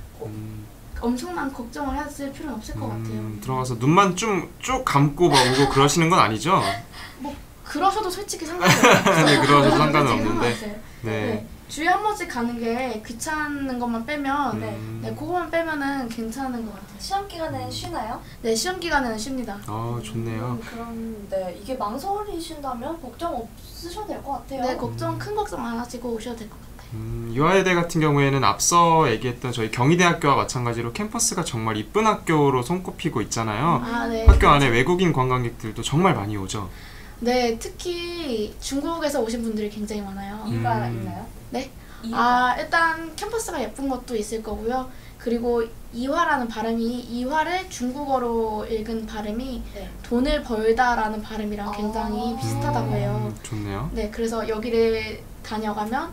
엄청난 걱정을 하실 필요는 없을 것 같아요. 들어가서 눈만 쭉 감고 막 오고 그러시는 건 아니죠? 뭐 그러셔도 솔직히 상관은 없어요. 네, 그러셔도 상관은 솔직히 없는데. 상관없어요. 네. 주에 한 번씩 가는 게 귀찮은 것만 빼면 그거만 빼면은 괜찮은 것 같아요. 시험 기간에는 쉬나요? 네, 시험 기간에는 쉽니다. 좋네요. 그런데 이게 망설이신다면 걱정 없으셔도 될 것 같아요. 네, 큰 걱정 안 하시고 오셔도 될 것 같아요. 이화여대 같은 경우에는 앞서 얘기했던 저희 경희대학교와 마찬가지로 캠퍼스가 정말 이쁜 학교로 손꼽히고 있잖아요. 네. 학교 안에 외국인 관광객들도 정말 많이 오죠. 네, 특히 중국에서 오신 분들이 굉장히 많아요. 이유가 있나요? 네? 이유가. 일단 캠퍼스가 예쁜 것도 있을 거고요. 그리고 이화라는 발음이 이화를 중국어로 읽은 발음이 돈을 벌다라는 발음이랑 굉장히 비슷하다고 해요. 좋네요. 네, 그래서 여기를 다녀가면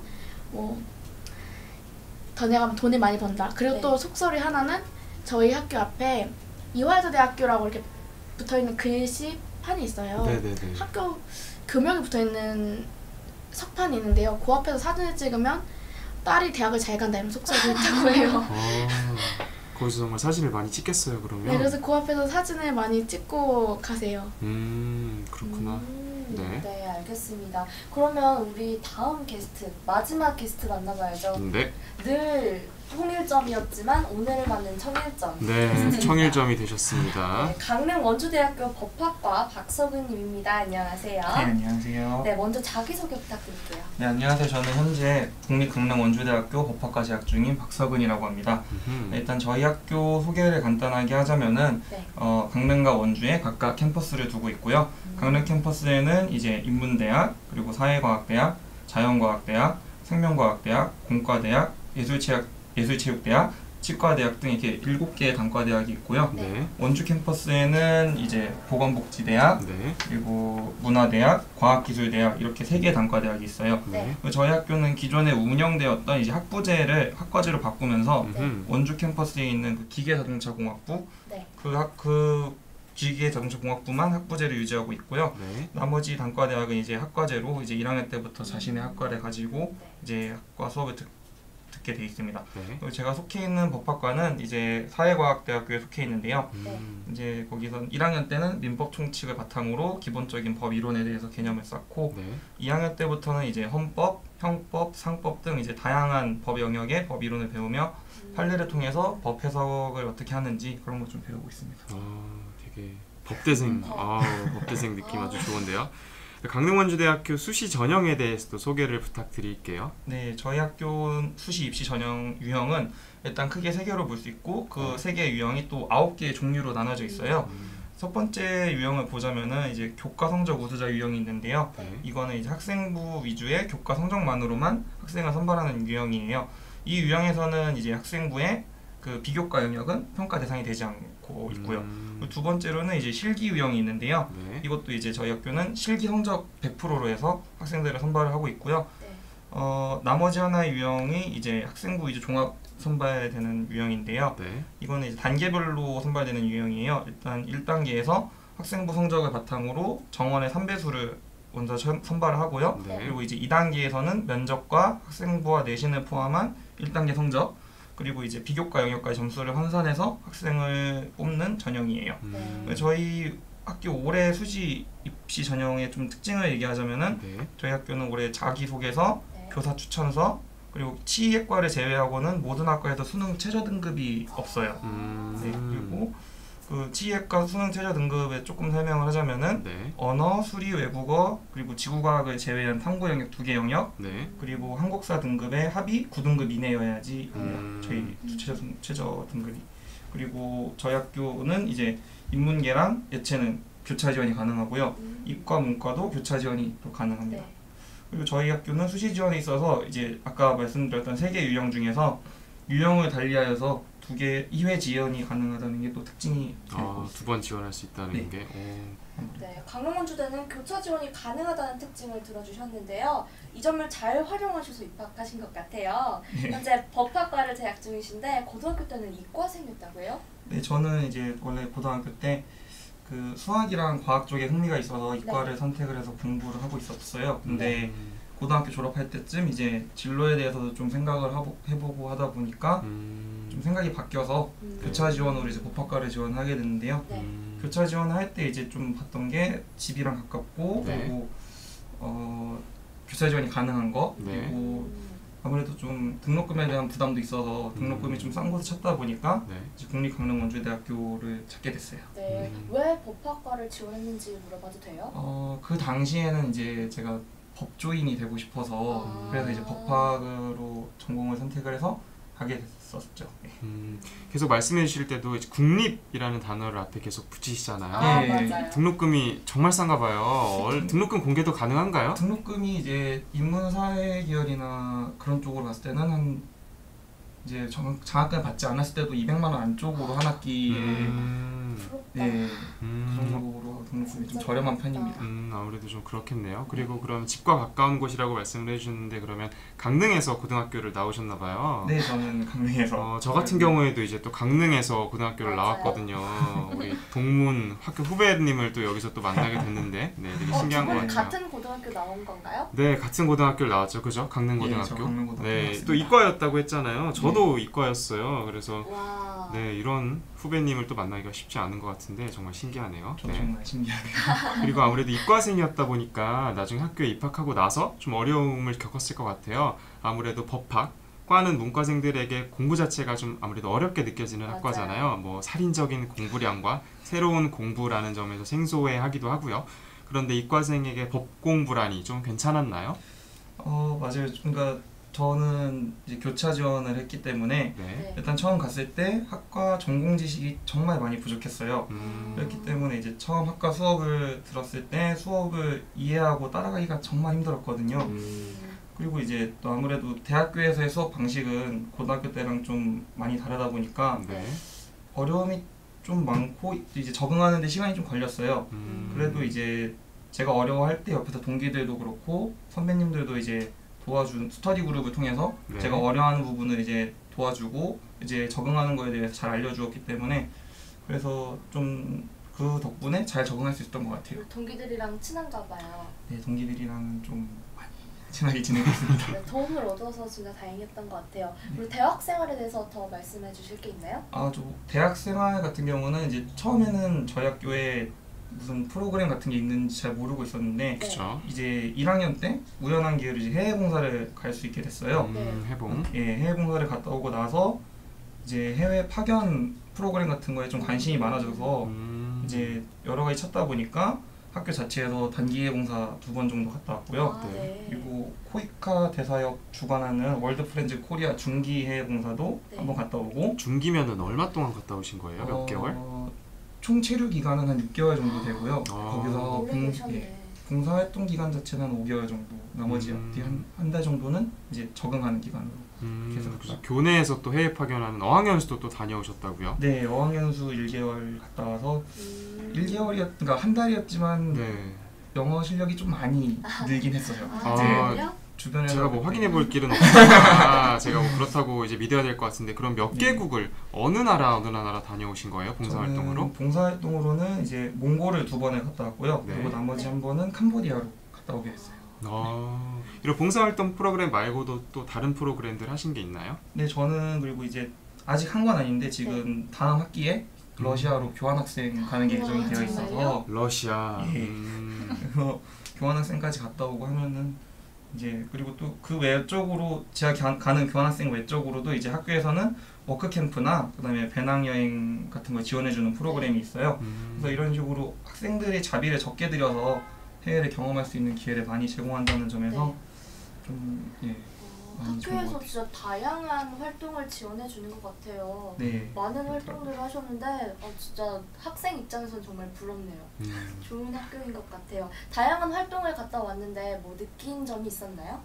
돈을 많이 번다. 그리고 또 속설이 하나는 저희 학교 앞에 이화여자대학교라고 이렇게 붙어있는 글씨판이 있어요. 네네네. 학교 교명이 붙어있는 석판이 있는데요. 그 앞에서 사진을 찍으면 딸이 대학을 잘 간다 이런 속설이 있다고 해요. 거기서 정말 사진을 많이 찍겠어요, 그러면? 네, 그래서 그 앞에서 사진을 많이 찍고 가세요. 그렇구나. 네, 알겠습니다. 그러면 우리 다음 게스트, 마지막 게스트 만나봐야죠. 네. 늘 통일점이었지만 오늘을 맞는 청일점. 네, 청일점이 되셨습니다. 네, 강릉 원주대학교 법학과 박석은님입니다. 안녕하세요. 네, 안녕하세요. 네, 먼저 자기소개 부탁드릴게요. 네, 안녕하세요. 저는 현재 국립강릉원주대학교 법학과 재학 중인 박석은이라고 합니다. 네, 일단 저희 학교 소개를 간단하게 하자면은 네. 강릉과 원주에 각각 캠퍼스를 두고 있고요. 강릉 캠퍼스에는 이제 인문대학, 그리고 사회과학대학, 자연과학대학, 생명과학대학, 공과대학, 예술체육대학, 치과대학 등 이렇게 7개의 단과대학이 있고요. 네. 원주 캠퍼스에는 이제 보건복지대학, 네. 그리고 문화대학, 과학기술대학 이렇게 3개의 단과대학이 있어요. 네. 저희 학교는 기존에 운영되었던 이제 학과제로 바꾸면서 원주 캠퍼스에 있는 그 기계자동차공학부 네. 그 기계자동차공학부만 학부제를 유지하고 있고요. 네. 나머지 단과대학은 이제 학과제로 이제 1학년 때부터 자신의 학과를 가지고 네. 이제 학과 수업을 듣게 돼 있습니다. 네. 그리고 제가 속해 있는 법학과는 이제 사회과학대학교에 속해 있는데요. 이제 거기선 1학년 때는 민법 총칙을 바탕으로 기본적인 법 이론에 대해서 개념을 쌓고 네. 2학년 때부터는 이제 헌법, 형법, 상법 등 이제 다양한 법 영역의 법 이론을 배우며 판례를 통해서 법 해석을 어떻게 하는지 그런 것 좀 배우고 있습니다. 되게 법대생, 법대생 느낌 아주 좋은데요. 강릉원주대학교 수시 전형에 대해서도 소개를 부탁드릴게요. 네, 저희 학교 수시 입시 전형 유형은 일단 크게 3개로 볼 수 있고 그 3개의 유형이 또 9개의 종류로 나눠져 있어요. 첫 번째 유형을 보자면은 이제 교과 성적 우수자 유형이 있는데요. 네. 이거는 이제 학생부 위주의 교과 성적만으로만 학생을 선발하는 유형이에요. 이 유형에서는 이제 학생부의 그 비교과 영역은 평가 대상이 되지 않고 있고요. 두 번째로는 이제 실기 유형이 있는데요. 네. 이것도 이제 저희 학교는 실기 성적 100%로 해서 학생들을 선발을 하고 있고요. 네. 나머지 하나의 유형이 이제 학생부 위주 종합 선발되는 유형인데요. 네. 이거는 이제 단계별로 선발되는 유형이에요. 일단 1단계에서 학생부 성적을 바탕으로 정원의 3배수를 먼저 선발을 하고요. 네. 그리고 이제 2단계에서는 면접과 학생부와 내신을 포함한 1단계 성적, 그리고 이제 비교과 영역까지 점수를 환산해서 학생을 뽑는 전형이에요. 저희 학교 올해 수시 입시 전형의 좀 특징을 얘기하자면은 네. 저희 학교는 올해 자기소개서, 네. 교사 추천서, 그리고 치의학과를 제외하고는 모든 학과에서 수능 최저 등급이 없어요. 네, 그리고 그 치의학과 수능 최저 등급에 조금 설명을 하자면은 네. 언어, 수리, 외국어, 그리고 지구과학을 제외한 탐구 영역 2개 영역, 네. 그리고 한국사 등급의 합이 9등급 이내여야지 저희 최저 등급이. 그리고 저희 학교는 이제 인문계랑 예체능 교차 지원이 가능하고요. 이과, 문과도 교차 지원이 또 가능합니다. 네. 그리고 저희 학교는 수시 지원에 있어서 이제 아까 말씀드렸던 3개 유형 중에서 유형을 달리하여서 2개 2회 지원이 가능하다는 게 또 특징이 되고 있습니다. 2번 지원할 수 있다는 네. 게. 네, 강릉원주대는 교차 지원이 가능하다는 특징을 들어주셨는데요. 이 점을 잘 활용하셔서 입학하신 것 같아요. 현재 법학과를 재학 중이신데 고등학교 때는 이과생이었다고요? 네, 저는 이제 원래 고등학교 때 그 수학이랑 과학 쪽에 흥미가 있어서 이과를 선택을 해서 공부를 하고 있었어요. 근데 고등학교 졸업할 때쯤 이제 진로에 대해서도 좀 생각을 해보고 하다 보니까 좀 생각이 바뀌어서 교차 지원으로 이제 법학과를 지원하게 됐는데요. 교차 지원할 때 이제 좀 봤던 게 집이랑 가깝고 네. 그리고 교차 지원이 가능한 거 네. 그리고 아무래도 좀 등록금에 대한 부담도 있어서 등록금이 좀 싼 곳을 찾다 보니까 네. 이제 국립강릉원주대학교를 찾게 됐어요. 네, 왜 법학과를 지원했는지 물어봐도 돼요? 그 당시에는 이제 제가 법조인이 되고 싶어서 그래서 이제 법학으로 전공을 선택을 해서 하게 됐었죠. 네. 계속 말씀해 주실 때도 이제 국립이라는 단어를 앞에 계속 붙이시잖아요. 네. 맞아요. 등록금이 정말 싼가 봐요. 등록금 공개도 가능한가요? 등록금이 이제 인문사회 계열이나 그런 쪽으로 봤을 때는 한 이제 장학금 받지 않았을 때도 200만 원 안쪽으로 한 학기에 네, 그 정도로 등록금이 좀 저렴한 편입니다. 아무래도 좀 그렇겠네요. 그리고 그럼 집과 가까운 곳이라고 말씀을 해주셨는데 그러면 강릉에서 고등학교를 나오셨나 봐요. 네, 저는 강릉에서. 저 같은 경우에도 이제 또 강릉에서 고등학교를 맞아요. 나왔거든요. 우리 동문 학교 후배님을 또 여기서 또 만나게 됐는데, 네, 되게 신기한 것 두 분 같아요. 같은 고등학교 나온 건가요? 네, 같은 고등학교를 나왔죠, 그죠? 강릉고등학교. 예, 저 강릉고등학교 네, 나왔습니다. 또 이과였다고 했잖아요. 저도 이과였어요. 그래서 와. 네, 이런 후배님을 또 만나기가 쉽지 않은 것 같은데 정말 신기하네요. 저 네. 정말 신기하네요. 그리고 아무래도 이과생이었다 보니까 나중에 학교에 입학하고 나서 좀 어려움을 겪었을 것 같아요. 아무래도 법학, 과는 문과생들에게 공부 자체가 좀 아무래도 어렵게 느껴지는 맞아요. 학과잖아요. 뭐 살인적인 공부량과 새로운 공부라는 점에서 생소해하기도 하고요. 그런데 이과생에게 법 공부라니 좀 괜찮았나요? 맞아요. 그러니까 저는 이제 교차 지원을 했기 때문에 네. 일단 처음 갔을 때 학과 전공 지식이 정말 많이 부족했어요. 음. 그렇기 때문에 이제 처음 학과 수업을 들었을 때 수업을 이해하고 따라가기가 정말 힘들었거든요. 그리고 이제 또 아무래도 대학교에서의 수업 방식은 고등학교 때랑 좀 많이 다르다 보니까 네. 어려움이 좀 많고 이제 적응하는 데 시간이 좀 걸렸어요. 그래도 이제 제가 어려워할 때 옆에서 동기들도 그렇고 선배님들도 이제 도와준 스터디 그룹을 통해서 네. 제가 어려워하는 부분을 이제 도와주고 이제 적응하는 거에 대해서 잘 알려주었기 때문에 그래서 좀 그 덕분에 잘 적응할 수 있었던 것 같아요. 동기들이랑 친한가 봐요. 네, 동기들이랑은 좀 많이 친하게 지내고 있습니다. 네, 도움을 얻어서 진짜 다행이었던 것 같아요. 그리고 대학 생활에 대해서 더 말씀해 주실 게 있나요? 저 대학 생활 같은 경우는 이제 처음에는 저희 학교에 무슨 프로그램 같은 게 있는지 잘 모르고 있었는데 그렇죠. 이제 1학년 때 우연한 기회로 이제 해외 봉사를 갈 수 있게 됐어요. 해봉. 예, 해외 봉사를 갔다 오고 나서 이제 해외 파견 프로그램 같은 거에 좀 관심이 많아져서 이제 여러 가지 찾다 보니까 학교 자체에서 단기 해외 봉사 2번 정도 갔다 왔고요. 네. 그리고 코이카 대사역 주관하는 월드 프렌즈 코리아 중기 해외 봉사도 네. 한번 갔다 오고 중기면은 얼마 동안 갔다 오신 거예요? 몇 개월? 총 체류 기간은 한 6개월 정도 되고요. 아. 거기서 오래 계셨네. 봉사활동 기간 자체는 한 5개월 정도, 나머지 음. 한 달 정도는 이제 적응하는 기간으로. 계속 그래서 교내에서 또 해외 파견하는 어학연수도 또 다녀오셨다고요? 네, 어학연수 1개월 갔다 와서 1개월이었, 그러니까 한 달이었지만 네. 영어 실력이 좀 많이 늘긴 했어요. 아, 정말요? 주변에서 제가 뭐 확인해 볼 길은 없으니까 제가 뭐 그렇다고 이제 믿어야 될 것 같은데 그럼 몇 네. 개국을 어느 나라 다녀오신 거예요? 봉사활동으로? 저는 봉사활동으로는 이제 몽골을 2번을 갔다 왔고요. 네. 그리고 나머지 네. 한 번은 캄보디아로 갔다 오게 됐어요. 이런 봉사활동 프로그램 말고도 또 다른 프로그램들 하신 게 있나요? 네, 저는 그리고 이제 아직 한 건 아닌데 지금 다음 학기에 러시아로 교환학생 가는 게 예정이 되어 있어서 정말요? 러시아. 예. 그래서 교환학생까지 갔다 오고 하면은 이제 그리고 또 그 외적으로 제가 가는 교환학생 외적으로도 이제 학교에서는 워크 캠프나 그다음에 배낭여행 같은 걸 지원해주는 프로그램이 있어요. 그래서 이런 식으로 학생들이 자비를 적게 들여서 해외를 경험할 수 있는 기회를 많이 제공한다는 점에서 좀 많이 좋은 것 학교에서 같아요. 진짜 다양한 활동을 지원해 주는 것 같아요. 네. 많은 활동들을 하셨는데 진짜 학생 입장에서는 정말 부럽네요. 음. 좋은 학교인 것 같아요. 다양한 활동을 갔다 왔는데 뭐 느낀 점이 있었나요?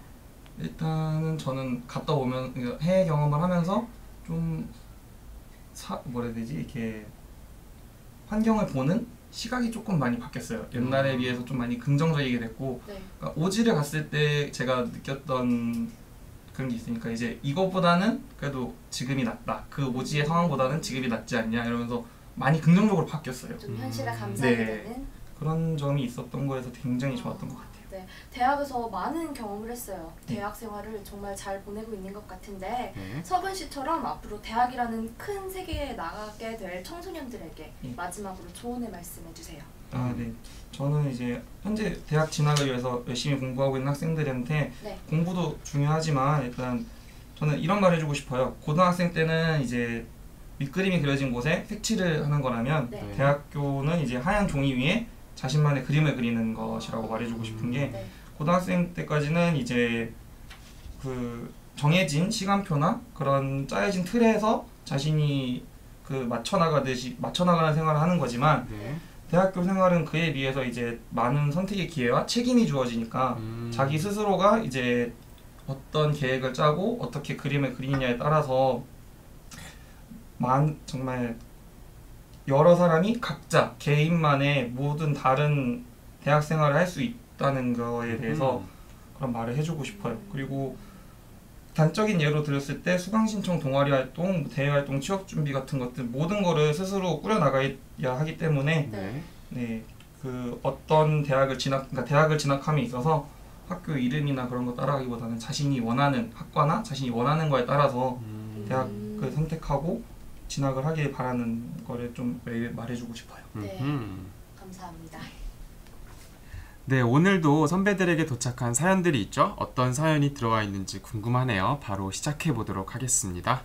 일단은 저는 갔다 오면 해외 경험을 하면서 좀 뭐라 해야 되지, 이렇게 환경을 보는 시각이 조금 많이 바뀌었어요. 옛날에 비해서 좀 많이 긍정적이게 됐고, 네. 그러니까 오지를 갔을 때 제가 느꼈던 그런 게 있으니까 이제 이거보다는 그래도 지금이 낫다. 그 오지의 상황보다는 지금이 낫지 않냐 이러면서 많이 긍정적으로 바뀌었어요. 좀 현실에 감사하게 네. 되는. 그런 점이 있었던 거에서 굉장히 좋았던 것 같아요. 네, 대학에서 많은 경험을 했어요. 네. 대학 생활을 정말 잘 보내고 있는 것 같은데 네. 서근 씨처럼 앞으로 대학이라는 큰 세계에 나가게 될 청소년들에게 네. 마지막으로 조언을 말씀해 주세요. 네. 저는 이제 현재 대학 진학을 위해서 열심히 공부하고 있는 학생들한테 네. 공부도 중요하지만 일단 저는 이런 말 해주고 싶어요. 고등학생 때는 이제 밑그림이 그려진 곳에 색칠을 하는 거라면 네. 대학교는 이제 하얀 종이 위에 자신만의 그림을 그리는 것이라고 말해주고 싶은 게 네. 고등학생 때까지는 이제 그 정해진 시간표나 그런 짜여진 틀에서 자신이 그 맞춰나가는 생활을 하는 거지만 네. 대학교 생활은 그에 비해서 이제 많은 선택의 기회와 책임이 주어지니까 자기 스스로가 이제 어떤 계획을 짜고 어떻게 그림을 그리느냐에 따라서 정말 여러 사람이 각자 개인만의 모든 다른 대학 생활을 할 수 있다는 거에 대해서 그런 말을 해주고 싶어요. 그리고 단적인 예로 들었을 때 수강 신청, 동아리 활동, 대외 활동, 취업 준비 같은 것들 모든 거를 스스로 꾸려 나가야 하기 때문에 네. 그 어떤 대학을 진학함에 있어서 학교 이름이나 그런 거 따라가기보다는 자신이 원하는 학과나 자신이 원하는 거에 따라서 대학을 선택하고 진학을 하길 바라는 거를 좀 말해주고 싶어요. 네. 감사합니다. 네, 오늘도 선배들에게 도착한 사연들이 있죠? 어떤 사연이 들어와 있는지 궁금하네요. 바로 시작해 보도록 하겠습니다.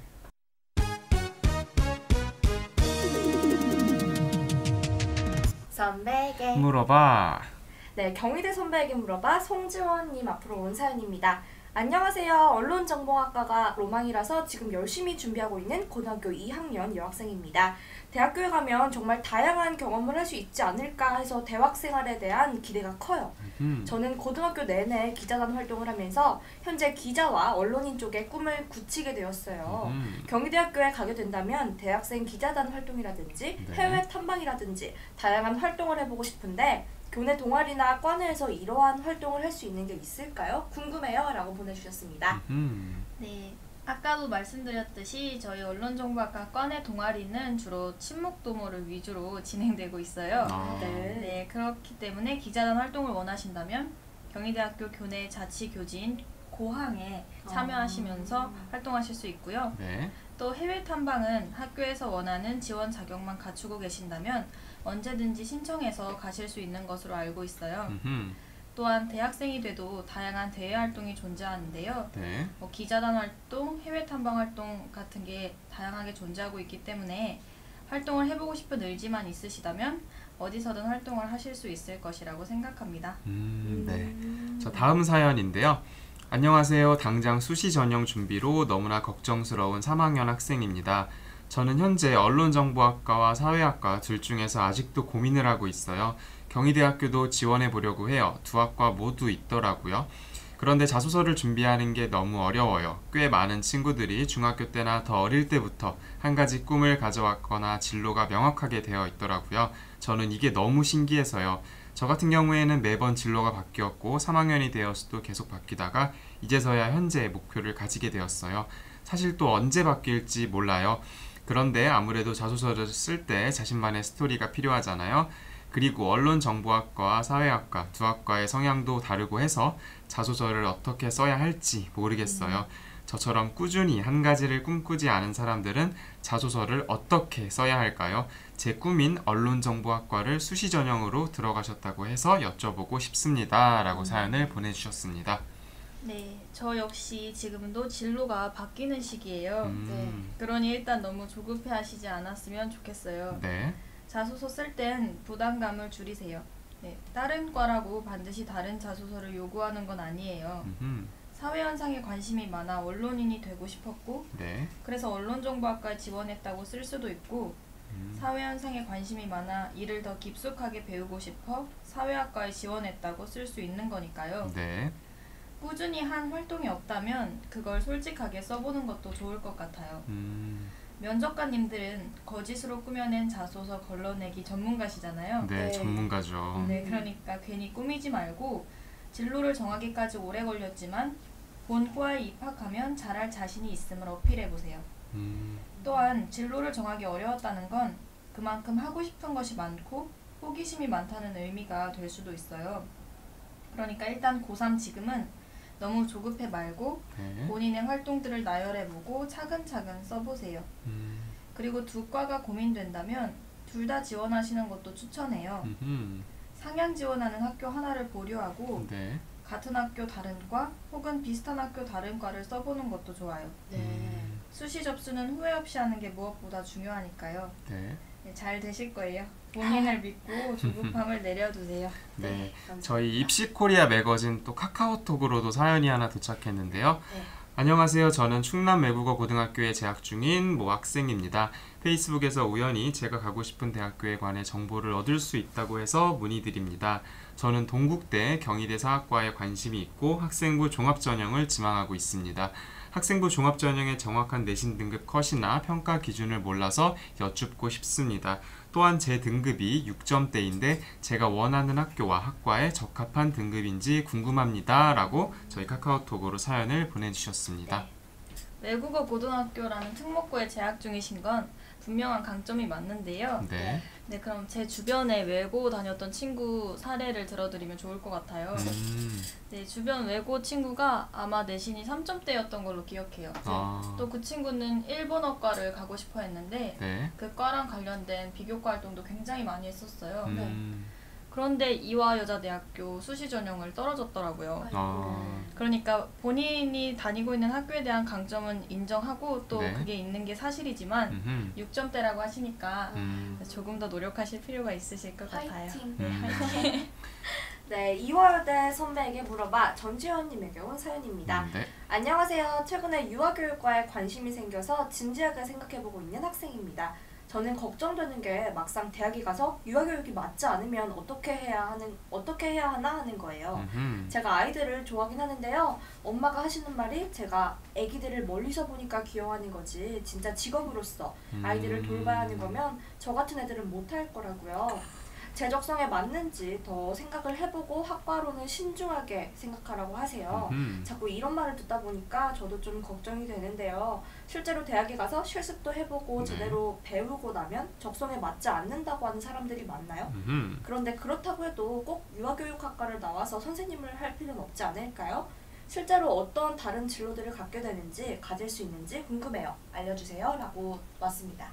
선배에게 물어봐. 네, 경희대 선배에게 물어봐 송지원님 앞으로 온 사연입니다. 안녕하세요. 언론정보학과가 로망이라서 지금 열심히 준비하고 있는 고등학교 2학년 여학생입니다. 대학교에 가면 정말 다양한 경험을 할 수 있지 않을까 해서 대학 생활에 대한 기대가 커요. 저는 고등학교 내내 기자단 활동을 하면서 현재 기자와 언론인 쪽의 꿈을 굳히게 되었어요. 경희대학교에 가게 된다면 대학생 기자단 활동이라든지 네. 해외 탐방이라든지 다양한 활동을 해보고 싶은데 교내 동아리나 과내에서 이러한 활동을 할 수 있는 게 있을까요? 궁금해요. 라고 보내주셨습니다. 네, 아까도 말씀드렸듯이 저희 언론정보학과 과내 동아리는 주로 친목도모를 위주로 진행되고 있어요. 네, 그렇기 때문에 기자단 활동을 원하신다면 경희대학교 교내 자치교지인 고항에 참여하시면서 활동하실 수 있고요. 네. 또 해외 탐방은 학교에서 원하는 지원 자격만 갖추고 계신다면 언제든지 신청해서 가실 수 있는 것으로 알고 있어요. 또한 대학생이 돼도 다양한 대외 활동이 존재하는데요. 네. 기자단 활동, 해외 탐방 활동 같은 게 다양하게 존재하고 있기 때문에 활동을 해보고 싶은 의지만 있으시다면 어디서든 활동을 하실 수 있을 것이라고 생각합니다. 네. 자, 다음 사연인데요. 안녕하세요. 당장 수시 전형 준비로 너무나 걱정스러운 3학년 학생입니다. 저는 현재 언론정보학과와 사회학과 둘 중에서 아직도 고민을 하고 있어요. 경희대학교도 지원해 보려고 해요. 두 학과 모두 있더라고요. 그런데 자소서를 준비하는 게 너무 어려워요. 꽤 많은 친구들이 중학교 때나 더 어릴 때부터 한 가지 꿈을 가져왔거나 진로가 명확하게 되어 있더라고요. 저는 이게 너무 신기해서요. 저 같은 경우에는 매번 진로가 바뀌었고 3학년이 되어서도 계속 바뀌다가 이제서야 현재의 목표를 가지게 되었어요. 사실 또 언제 바뀔지 몰라요. 그런데 아무래도 자소서를 쓸 때 자신만의 스토리가 필요하잖아요. 그리고 언론정보학과와 사회학과 두 학과의 성향도 다르고 해서 자소서를 어떻게 써야 할지 모르겠어요. 저처럼 꾸준히 한 가지를 꿈꾸지 않은 사람들은 자소서를 어떻게 써야 할까요? 제 꿈인 언론정보학과를 수시 전형으로 들어가셨다고 해서 여쭤보고 싶습니다. 라고 사연을 보내주셨습니다. 네, 저 역시 지금도 진로가 바뀌는 시기예요. 네. 그러니 일단 너무 조급해하시지 않았으면 좋겠어요. 네. 자소서 쓸 땐 부담감을 줄이세요. 네, 다른 과라고 반드시 다른 자소서를 요구하는 건 아니에요. 사회 현상에 관심이 많아 언론인이 되고 싶었고 네. 그래서 언론정보학과에 지원했다고 쓸 수도 있고 사회 현상에 관심이 많아 이를 더 깊숙하게 배우고 싶어 사회학과에 지원했다고 쓸 수 있는 거니까요. 네. 꾸준히 한 활동이 없다면 그걸 솔직하게 써보는 것도 좋을 것 같아요. 면접관님들은 거짓으로 꾸며낸 자소서 걸러내기 전문가시잖아요. 네, 전문가죠. 네, 그러니까 괜히 꾸미지 말고 진로를 정하기까지 오래 걸렸지만 본 과에 입학하면 잘할 자신이 있음을 어필해보세요. 또한 진로를 정하기 어려웠다는 건 그만큼 하고 싶은 것이 많고 호기심이 많다는 의미가 될 수도 있어요. 그러니까 일단 고3 지금은 너무 조급해 말고 네. 본인의 활동들을 나열해보고 차근차근 써보세요. 그리고 두 과가 고민된다면 둘 다 지원하시는 것도 추천해요. 상향 지원하는 학교 하나를 보류하고 네. 같은 학교 다른 과 혹은 비슷한 학교 다른 과를 써보는 것도 좋아요. 네. 수시 접수는 후회 없이 하는 게 무엇보다 중요하니까요. 네. 네, 잘 되실 거예요. 본인을 믿고 조급함을 내려두세요. 네. 감사합니다. 저희 입시코리아 매거진 또 카카오톡으로도 사연이 하나 도착했는데요. 네. 안녕하세요. 저는 충남 외국어 고등학교에 재학 중인 학생입니다. 페이스북에서 우연히 제가 가고 싶은 대학교에 관해 정보를 얻을 수 있다고 해서 문의드립니다. 저는 동국대 경희대 사학과에 관심이 있고 학생부 종합전형을 지망하고 있습니다. 학생부 종합전형의 정확한 내신 등급 컷이나 평가 기준을 몰라서 여쭙고 싶습니다. 또한 제 등급이 6점대인데 제가 원하는 학교와 학과에 적합한 등급인지 궁금합니다. 라고 저희 카카오톡으로 사연을 보내주셨습니다. 외국어 고등학교라는 특목고에 재학 중이신 건 분명한 강점이 맞는데요. 네. 네, 그럼 제 주변에 외고 다녔던 친구 사례를 들어드리면 좋을 것 같아요. 네, 주변 외고 친구가 아마 내신이 3점대였던 걸로 기억해요. 또 그 친구는 일본어과를 가고 싶어 했는데 네. 그 과랑 관련된 비교과 활동도 굉장히 많이 했었어요. 그런데 이화여자대학교 수시 전형을 떨어졌더라고요. 아, 그러니까 본인이 다니고 있는 학교에 대한 강점은 인정하고 또 네. 그게 있는 게 사실이지만 음흠. 6점대라고 하시니까 음. 조금 더 노력하실 필요가 있으실 것 같아요. 화이팅. 네, 이화여대 선배에게 물어봐 전지현님에게 온 사연입니다. 네. 안녕하세요. 최근에 유아교육과에 관심이 생겨서 진지하게 생각해보고 있는 학생입니다. 저는 걱정되는 게 막상 대학에 가서 유아교육이 맞지 않으면 어떻게 해야 하나 하는 거예요. 음흠. 제가 아이들을 좋아하긴 하는데요. 엄마가 하시는 말이 제가 아기들을 멀리서 보니까 귀여워하는 거지 진짜 직업으로서 아이들을 돌봐야 하는 거면 저 같은 애들은 못할 거라고요. 제 적성에 맞는지 더 생각을 해보고 학과로는 신중하게 생각하라고 하세요. 자꾸 이런 말을 듣다 보니까 저도 좀 걱정이 되는데요. 실제로 대학에 가서 실습도 해보고 네. 제대로 배우고 나면 적성에 맞지 않는다고 하는 사람들이 많나요? 그런데 그렇다고 해도 꼭 유아교육학과를 나와서 선생님을 할 필요는 없지 않을까요? 실제로 어떤 다른 진로들을 갖게 되는지 가질 수 있는지 궁금해요. 알려주세요. 라고 왔습니다.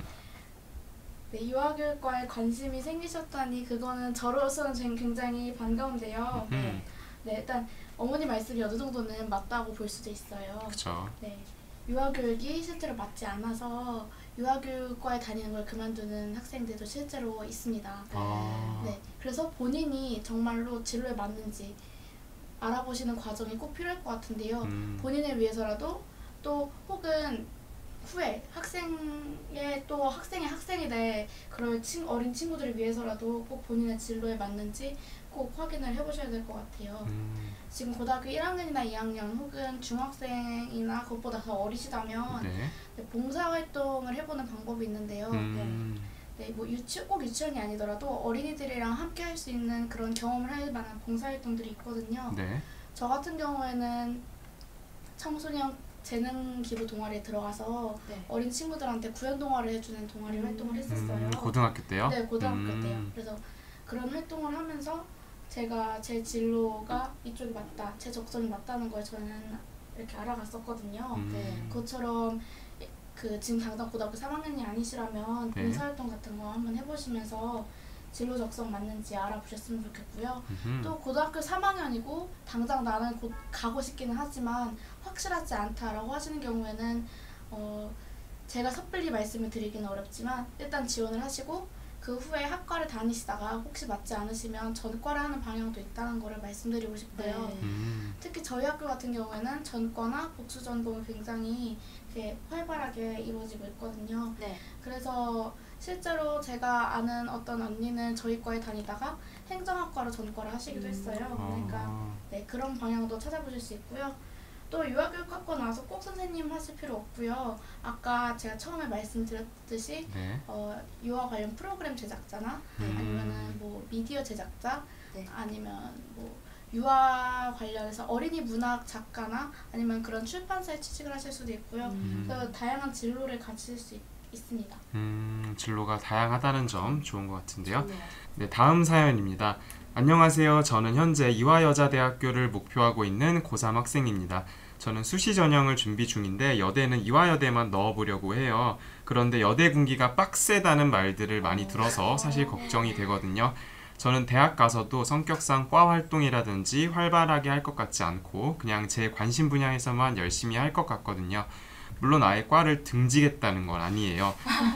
네, 유아교육과에 관심이 생기셨다니 그거는 저로서는 지금 굉장히 반가운데요. 네, 일단 어머니 말씀이 어느 정도는 맞다고 볼 수도 있어요. 그렇죠. 네, 유아교육이 실제로 맞지 않아서 유아교육과에 다니는 걸 그만두는 학생들도 실제로 있습니다. 아. 네, 그래서 본인이 정말로 진로에 맞는지 알아보시는 과정이 꼭 필요할 것 같은데요. 본인을 위해서라도 또 혹은 후에 학생의 학생이 될 그런 어린 친구들을 위해서라도 꼭 본인의 진로에 맞는지 꼭 확인을 해보셔야 될 것 같아요. 지금 고등학교 1학년이나 2학년 혹은 중학생이나 그것보다 더 어리시다면 네. 네, 봉사활동을 해보는 방법이 있는데요. 네, 뭐 꼭 유치원이 아니더라도 어린이들이랑 함께 할 수 있는 그런 경험을 할 만한 봉사활동들이 있거든요. 네. 저 같은 경우에는 청소년 재능 기부 동아리에 들어가서 네. 어린 친구들한테 구연 동화를 해주는 동아리 활동을 했었어요. 고등학교 때요? 네, 고등학교 때요. 그래서 그런 활동을 하면서 제가 제 진로가 이쪽이 맞다, 제 적성이 맞다는 걸 저는 이렇게 알아갔었거든요. 그것처럼 지금 당장 고등학교 3학년이 아니시라면 네. 봉사활동 같은 거 한번 해보시면서 진로 적성 맞는지 알아보셨으면 좋겠고요. 또 고등학교 3학년이고 당장 나는 곧 가고 싶기는 하지만 확실하지 않다라고 하시는 경우에는 제가 섣불리 말씀을 드리기는 어렵지만 일단 지원을 하시고 그 후에 학과를 다니시다가 혹시 맞지 않으시면 전과를 하는 방향도 있다는 거를 말씀드리고 싶고요. 특히 저희 학교 같은 경우에는 전과나 복수 전공이 굉장히 이렇게 활발하게 이루어지고 있거든요. 네. 그래서 실제로 제가 아는 어떤 언니는 저희 과에 다니다가 행정학과로 전과를 하시기도 했어요. 그러니까 네, 그런 방향도 찾아보실 수 있고요. 또 유아교육학과 나와서 꼭 선생님 하실 필요 없고요. 아까 제가 처음에 말씀드렸듯이 네. 유아 관련 프로그램 제작자나 아니면은 뭐 미디어 제작자 네. 아니면 뭐 유아 관련해서 어린이 문학 작가나 아니면 그런 출판사에 취직을 하실 수도 있고요. 그래서 다양한 진로를 가질 수 있습니다. 진로가 다양하다는 점 좋은 것 같은데요. 좋네요. 네, 다음 사연입니다. 안녕하세요. 저는 현재 이화여자대학교를 목표하고 있는 고3 학생입니다. 저는 수시 전형을 준비 중인데 여대는 이화여대만 넣어보려고 해요. 그런데 여대 군기가 빡세다는 말들을 많이 들어서 사실 걱정이 되거든요. 저는 대학 가서도 성격상 과 활동이라든지 활발하게 할 것 같지 않고 그냥 제 관심 분야에서만 열심히 할 것 같거든요. 물론 아예 과를 등지겠다는 건 아니에요.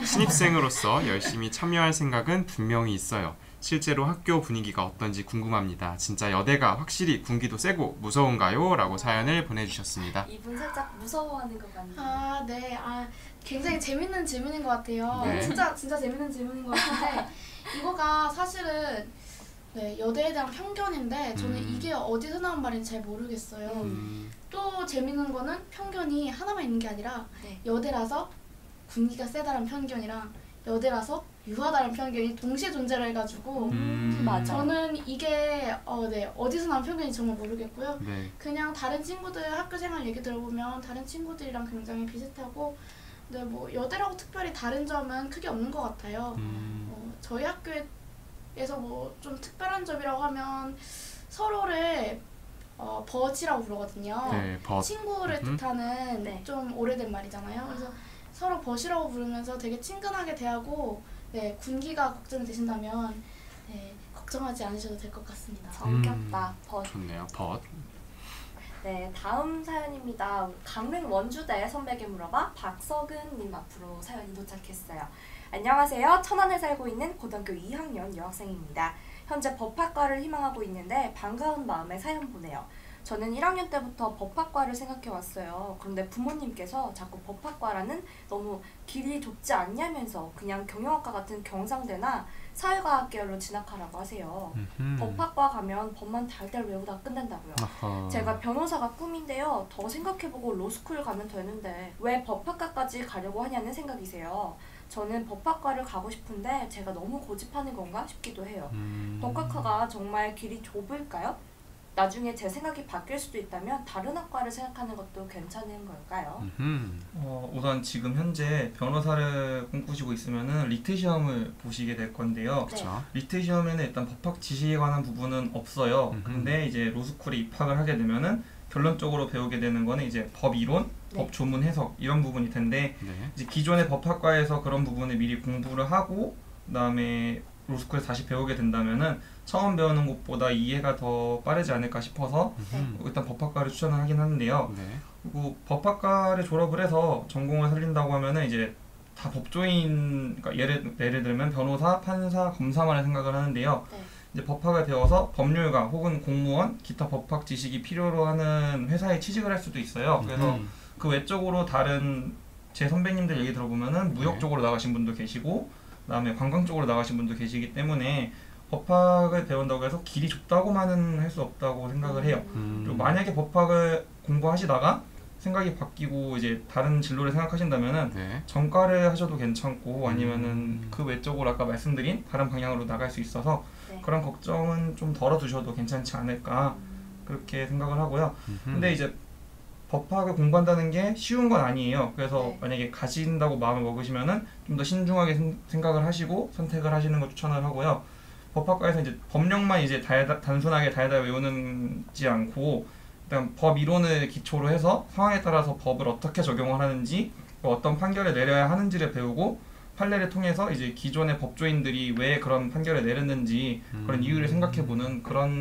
신입생으로서 열심히 참여할 생각은 분명히 있어요. 실제로 학교 분위기가 어떤지 궁금합니다. 진짜 여대가 확실히 군기도 세고 무서운가요? 라고 사연을 보내주셨습니다. 이분 살짝 무서워하는 것 같네요. 아, 네. 굉장히 재밌는 질문인 것 같아요. 네. 진짜 재밌는 질문인 것 같은데 이거가 사실은 네, 여대에 대한 편견인데 저는 이게 어디서 나온 말인지 잘 모르겠어요. 또 재밌는 거는 편견이 하나만 있는 게 아니라 네. 여대라서 군기가 세다는 편견이랑 여대라서 유하다는 편견이 동시에 존재를 해가지고 맞아. 저는 이게 어디서 나온 편견인지 정말 모르겠고요. 네. 그냥 다른 친구들 학교 생활 얘기 들어보면 다른 친구들이랑 굉장히 비슷하고 근데 뭐 여대라고 특별히 다른 점은 크게 없는 것 같아요. 저희 학교에서 뭐 좀 특별한 점이라고 하면 서로를 버치라고 부르거든요. 네, 친구를 뜻하는 네. 좀 오래된 말이잖아요. 그래서 서로 버시라고 부르면서 되게 친근하게 대하고 네, 군기가 걱정이 되신다면 네, 걱정하지 않으셔도 될 것 같습니다. 정겹다. 벗. 좋네요. 벗. 네, 다음 사연입니다. 강릉 원주대 선배에게 물어봐 박석은님 앞으로 사연이 도착했어요. 안녕하세요. 천안에 살고 있는 고등학교 2학년 여학생입니다. 현재 법학과를 희망하고 있는데 반가운 마음에 사연 보내요. 저는 1학년 때부터 법학과를 생각해왔어요. 그런데 부모님께서 자꾸 법학과라는 너무 길이 좁지 않냐면서 그냥 경영학과 같은 경상대나 사회과학 계열로 진학하라고 하세요. 법학과 가면 법만 달달 외우다 끝난다고요. 아하. 제가 변호사가 꿈인데요. 더 생각해보고 로스쿨 가면 되는데 왜 법학과까지 가려고 하냐는 생각이세요. 저는 법학과를 가고 싶은데 제가 너무 고집하는 건가 싶기도 해요. 법학과가 정말 길이 좁을까요? 나중에 제 생각이 바뀔 수도 있다면 다른 학과를 생각하는 것도 괜찮은 걸까요? 우선 지금 현재 변호사를 꿈꾸시고 있으면은 리트 시험을 보시게 될 건데요. 그렇죠. 리트 시험에는 일단 법학 지식에 관한 부분은 없어요. 근데 이제 로스쿨에 입학을 하게 되면은 결론적으로 배우게 되는 거는 이제 법 이론, 네. 법 조문 해석 이런 부분이 텐데 네. 이제 기존의 법학과에서 그런 부분을 미리 공부를 하고 그다음에 로스쿨에서 다시 배우게 된다면은 처음 배우는 것보다 이해가 더 빠르지 않을까 싶어서 일단 법학과를 추천을 하긴 하는데요. 네. 그리고 법학과를 졸업을 해서 전공을 살린다고 하면은 이제 다 법조인, 그러니까 예를 들면 변호사, 판사, 검사만을 생각을 하는데요. 네. 이제 법학을 배워서 법률가 혹은 공무원, 기타 법학 지식이 필요로 하는 회사에 취직을 할 수도 있어요. 그래서 그 외적으로 다른 제 선배님들 얘기 들어보면은 무역 쪽으로 나가신 분도 계시고 그다음에 관광 쪽으로 나가신 분도 계시기 때문에 법학을 배운다고 해서 길이 좁다고만은 할 수 없다고 생각을 해요. 그리고 만약에 법학을 공부하시다가 생각이 바뀌고 이제 다른 진로를 생각하신다면은 네. 전과를 하셔도 괜찮고 아니면은 그 외적으로 아까 말씀드린 다른 방향으로 나갈 수 있어서 네. 그런 걱정은 좀 덜어두셔도 괜찮지 않을까 그렇게 생각을 하고요. 근데 이제 법학을 공부한다는 게 쉬운 건 아니에요. 그래서 네. 만약에 가진다고 마음을 먹으시면은 좀 더 신중하게 생각을 하시고 선택을 하시는 걸 추천을 하고요. 법학과에서 이제 법령만 이제 단순하게 달달 외우는지 않고 일단 법 이론을 기초로 해서 상황에 따라서 법을 어떻게 적용을 하는지 어떤 판결을 내려야 하는지를 배우고 판례를 통해서 이제 기존의 법조인들이 왜 그런 판결을 내렸는지 그런 이유를 생각해보는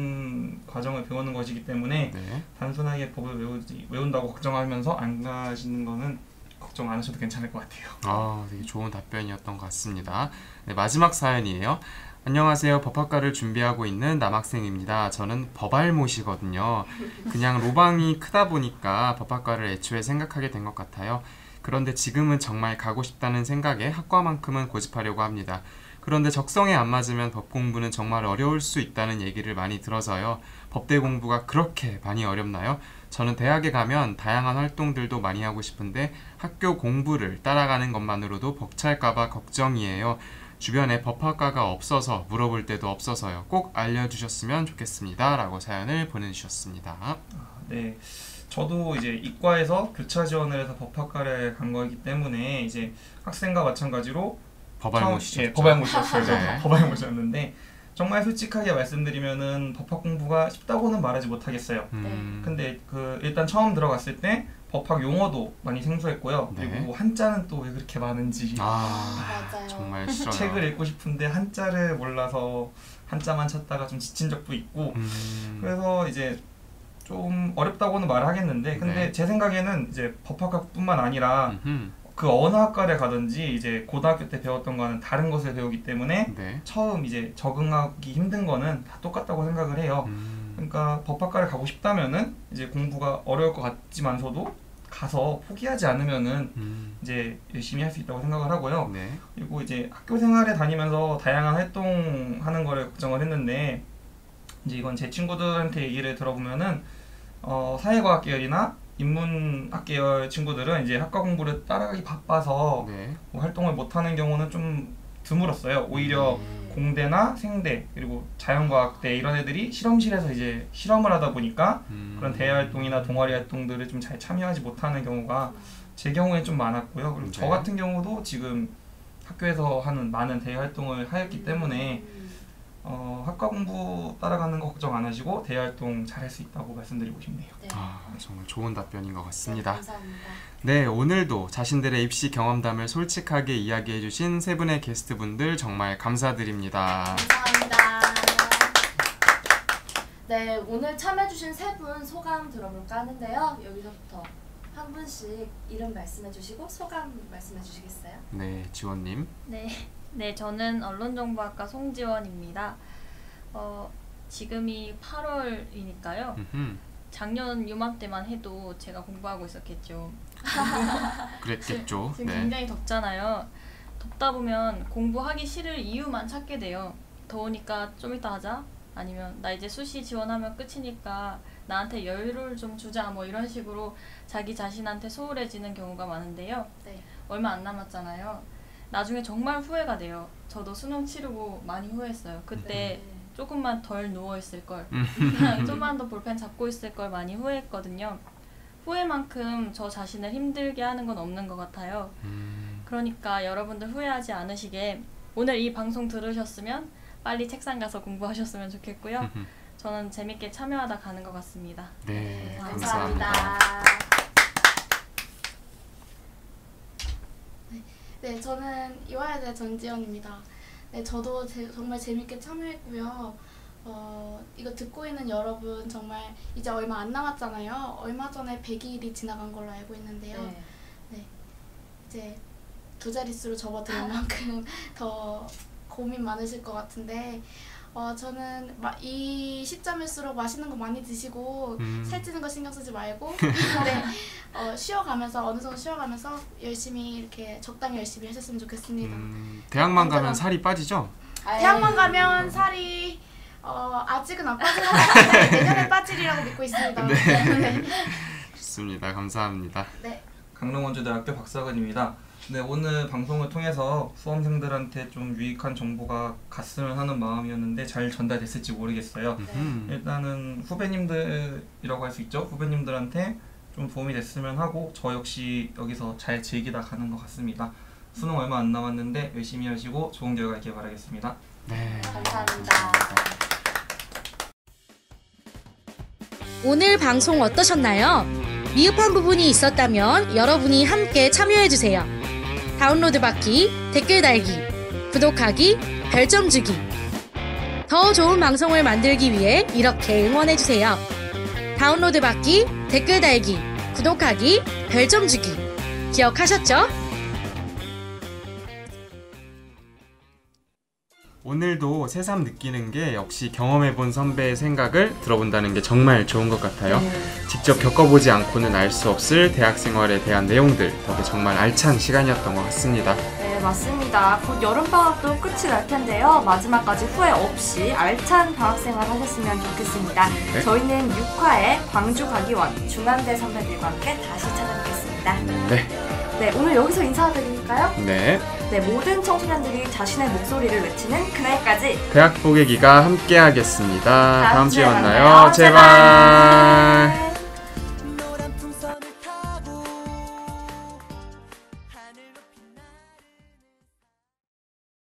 그런 과정을 배우는 것이기 때문에 네. 단순하게 법을 외운다고 걱정하면서 안 가시는 거는 걱정 안 하셔도 괜찮을 것 같아요. 되게 좋은 답변이었던 것 같습니다. 네, 마지막 사연이에요. 안녕하세요. 법학과를 준비하고 있는 남학생입니다. 저는 법알못이거든요. 그냥 로망이 크다 보니까 법학과를 애초에 생각하게 된 것 같아요. 그런데 지금은 정말 가고 싶다는 생각에 학과만큼은 고집하려고 합니다. 그런데 적성에 안 맞으면 법 공부는 정말 어려울 수 있다는 얘기를 많이 들어서요. 법대 공부가 그렇게 많이 어렵나요? 저는 대학에 가면 다양한 활동들도 많이 하고 싶은데 학교 공부를 따라가는 것만으로도 벅찰까봐 걱정이에요. 주변에 법학과가 없어서 물어볼 때도 없어서요. 꼭 알려주셨으면 좋겠습니다. 라고 사연을 보내주셨습니다. 네. 저도 이제 이과에서 교차 지원을 해서 법학과를 간 거이기 때문에 이제 학생과 마찬가지로 법알못이죠. 법알못이었어요. 네. 법알못이었는데 정말 솔직하게 말씀드리면은 법학 공부가 쉽다고는 말하지 못하겠어요. 근데 일단 처음 들어갔을 때 법학 용어도 많이 생소했고요. 네. 그리고 한자는 또 왜 그렇게 많은지 맞아요. 정말 싫어요. 책을 읽고 싶은데 한자를 몰라서 한자만 찾다가 좀 지친 적도 있고 그래서 이제 좀 어렵다고는 말을 하겠는데 근데 네. 제 생각에는 이제 법학과뿐만 아니라 그 어느 학과를 가든지 이제 고등학교 때 배웠던 거는 다른 것을 배우기 때문에 네. 처음 이제 적응하기 힘든 거는 다 똑같다고 생각을 해요. 그러니까 법학과를 가고 싶다면은 이제 공부가 어려울 것 같지만서도 가서 포기하지 않으면은 이제 열심히 할 수 있다고 생각을 하고요. 네. 그리고 이제 학교 생활에 다니면서 다양한 활동하는 거를 걱정을 했는데 이제 이건 제 친구들한테 얘기를 들어보면은 사회과학 계열이나 인문학 계열 친구들은 이제 학과 공부를 따라가기 바빠서 네. 뭐 활동을 못하는 경우는 좀 드물었어요. 오히려 공대나 생대 그리고 자연과학대 이런 애들이 실험실에서 이제 실험을 하다 보니까 그런 대외 활동이나 동아리 활동들을 좀 잘 참여하지 못하는 경우가 제 경우에 좀 많았고요. 그리고 저 같은 경우도 지금 학교에서 하는 많은 대외 활동을 하였기 때문에 학과 공부 따라가는 거 걱정 안 하시고 대외 활동 잘 할 수 있다고 말씀드리고 싶네요. 네. 정말 좋은 답변인 것 같습니다. 네, 감사합니다. 네, 오늘도 자신들의 입시 경험담을 솔직하게 이야기해주신 세 분의 게스트분들 정말 감사드립니다. 감사합니다. 네, 오늘 참여해주신 세 분 소감 들어볼까 하는데요. 여기서부터 한 분씩 이름 말씀해주시고 소감 말씀해주시겠어요? 네, 지원님. 네, 저는 언론정보학과 송지원입니다. 지금이 8월이니까요. 작년 요맘때만 해도 제가 공부하고 있었겠죠. 그랬겠죠. 지금 네. 굉장히 덥잖아요. 덥다 보면 공부하기 싫을 이유만 찾게 돼요. 더우니까 좀 이따 하자. 아니면 나 이제 수시 지원하면 끝이니까 나한테 여유를 좀 주자. 뭐 이런 식으로 자기 자신한테 소홀해지는 경우가 많은데요. 네. 얼마 안 남았잖아요. 나중에 정말 후회가 돼요. 저도 수능 치르고 많이 후회했어요. 그때 조금만 덜 누워있을 걸, 좀만 더 볼펜 잡고 있을 걸 많이 후회했거든요. 후회만큼 저 자신을 힘들게 하는 건 없는 것 같아요. 그러니까 여러분들 후회하지 않으시게 오늘 이 방송 들으셨으면 빨리 책상 가서 공부하셨으면 좋겠고요. 저는 재밌게 참여하다 가는 것 같습니다. 네, 감사합니다. 네, 저는 이화여대 전지현입니다. 네, 저도 정말 재밌게 참여했고요. 이거 듣고 있는 여러분 정말 이제 얼마 안 남았잖아요. 얼마 전에 100일이 지나간 걸로 알고 있는데요. 네, 이제 두 자릿수로 접어들 만큼 더 고민 많으실 것 같은데 저는 이 시점일수록 맛있는 거 많이 드시고 살찌는 거 신경 쓰지 말고 쉬어가면서 어느 정도 쉬어가면서 열심히 이렇게 적당히 열심히 하셨으면 좋겠습니다. 대학만 가면 살이 빠지죠? 대학만 가면 살이 아직은 안 빠진 것 같은데 내년에 빠지리라고 믿고 있습니다. 네. 좋습니다. 감사합니다. 네. 강릉원주대학교 박석은입니다. 네, 오늘 방송을 통해서 수험생들한테 좀 유익한 정보가 갔으면 하는 마음이었는데 잘 전달됐을지 모르겠어요. 일단은 후배님들이라고 할 수 있죠. 후배님들한테 좀 도움이 됐으면 하고 저 역시 여기서 잘 즐기다 가는 것 같습니다. 수능 얼마 안 남았는데 열심히 하시고 좋은 결과 있길 바라겠습니다. 네, 감사합니다. 오늘 방송 어떠셨나요? 미흡한 부분이 있었다면 여러분이 함께 참여해주세요. 다운로드 받기, 댓글 달기, 구독하기, 별점 주기. 더 좋은 방송을 만들기 위해 이렇게 응원해주세요. 다운로드 받기, 댓글 달기, 구독하기, 별점 주기. 기억하셨죠? 오늘도 새삼 느끼는 게 역시 경험해본 선배의 생각을 들어본다는 게 정말 좋은 것 같아요. 직접 겪어보지 않고는 알 수 없을 대학 생활에 대한 내용들 덕에 정말 알찬 시간이었던 것 같습니다. 네, 맞습니다. 곧 여름방학도 끝이 날 텐데요. 마지막까지 후회 없이 알찬 방학생활 하셨으면 좋겠습니다. 네. 저희는 6화에 광주 가기원 중앙대 선배들과 함께 다시 찾아뵙겠습니다. 네, 오늘 여기서 인사드릴까요? 네. 네, 모든 청소년들이 자신의 목소리를 외치는 그날까지 대학 보객이가 함께 하겠습니다. 다음 주에 만나요. 만나요. 제발.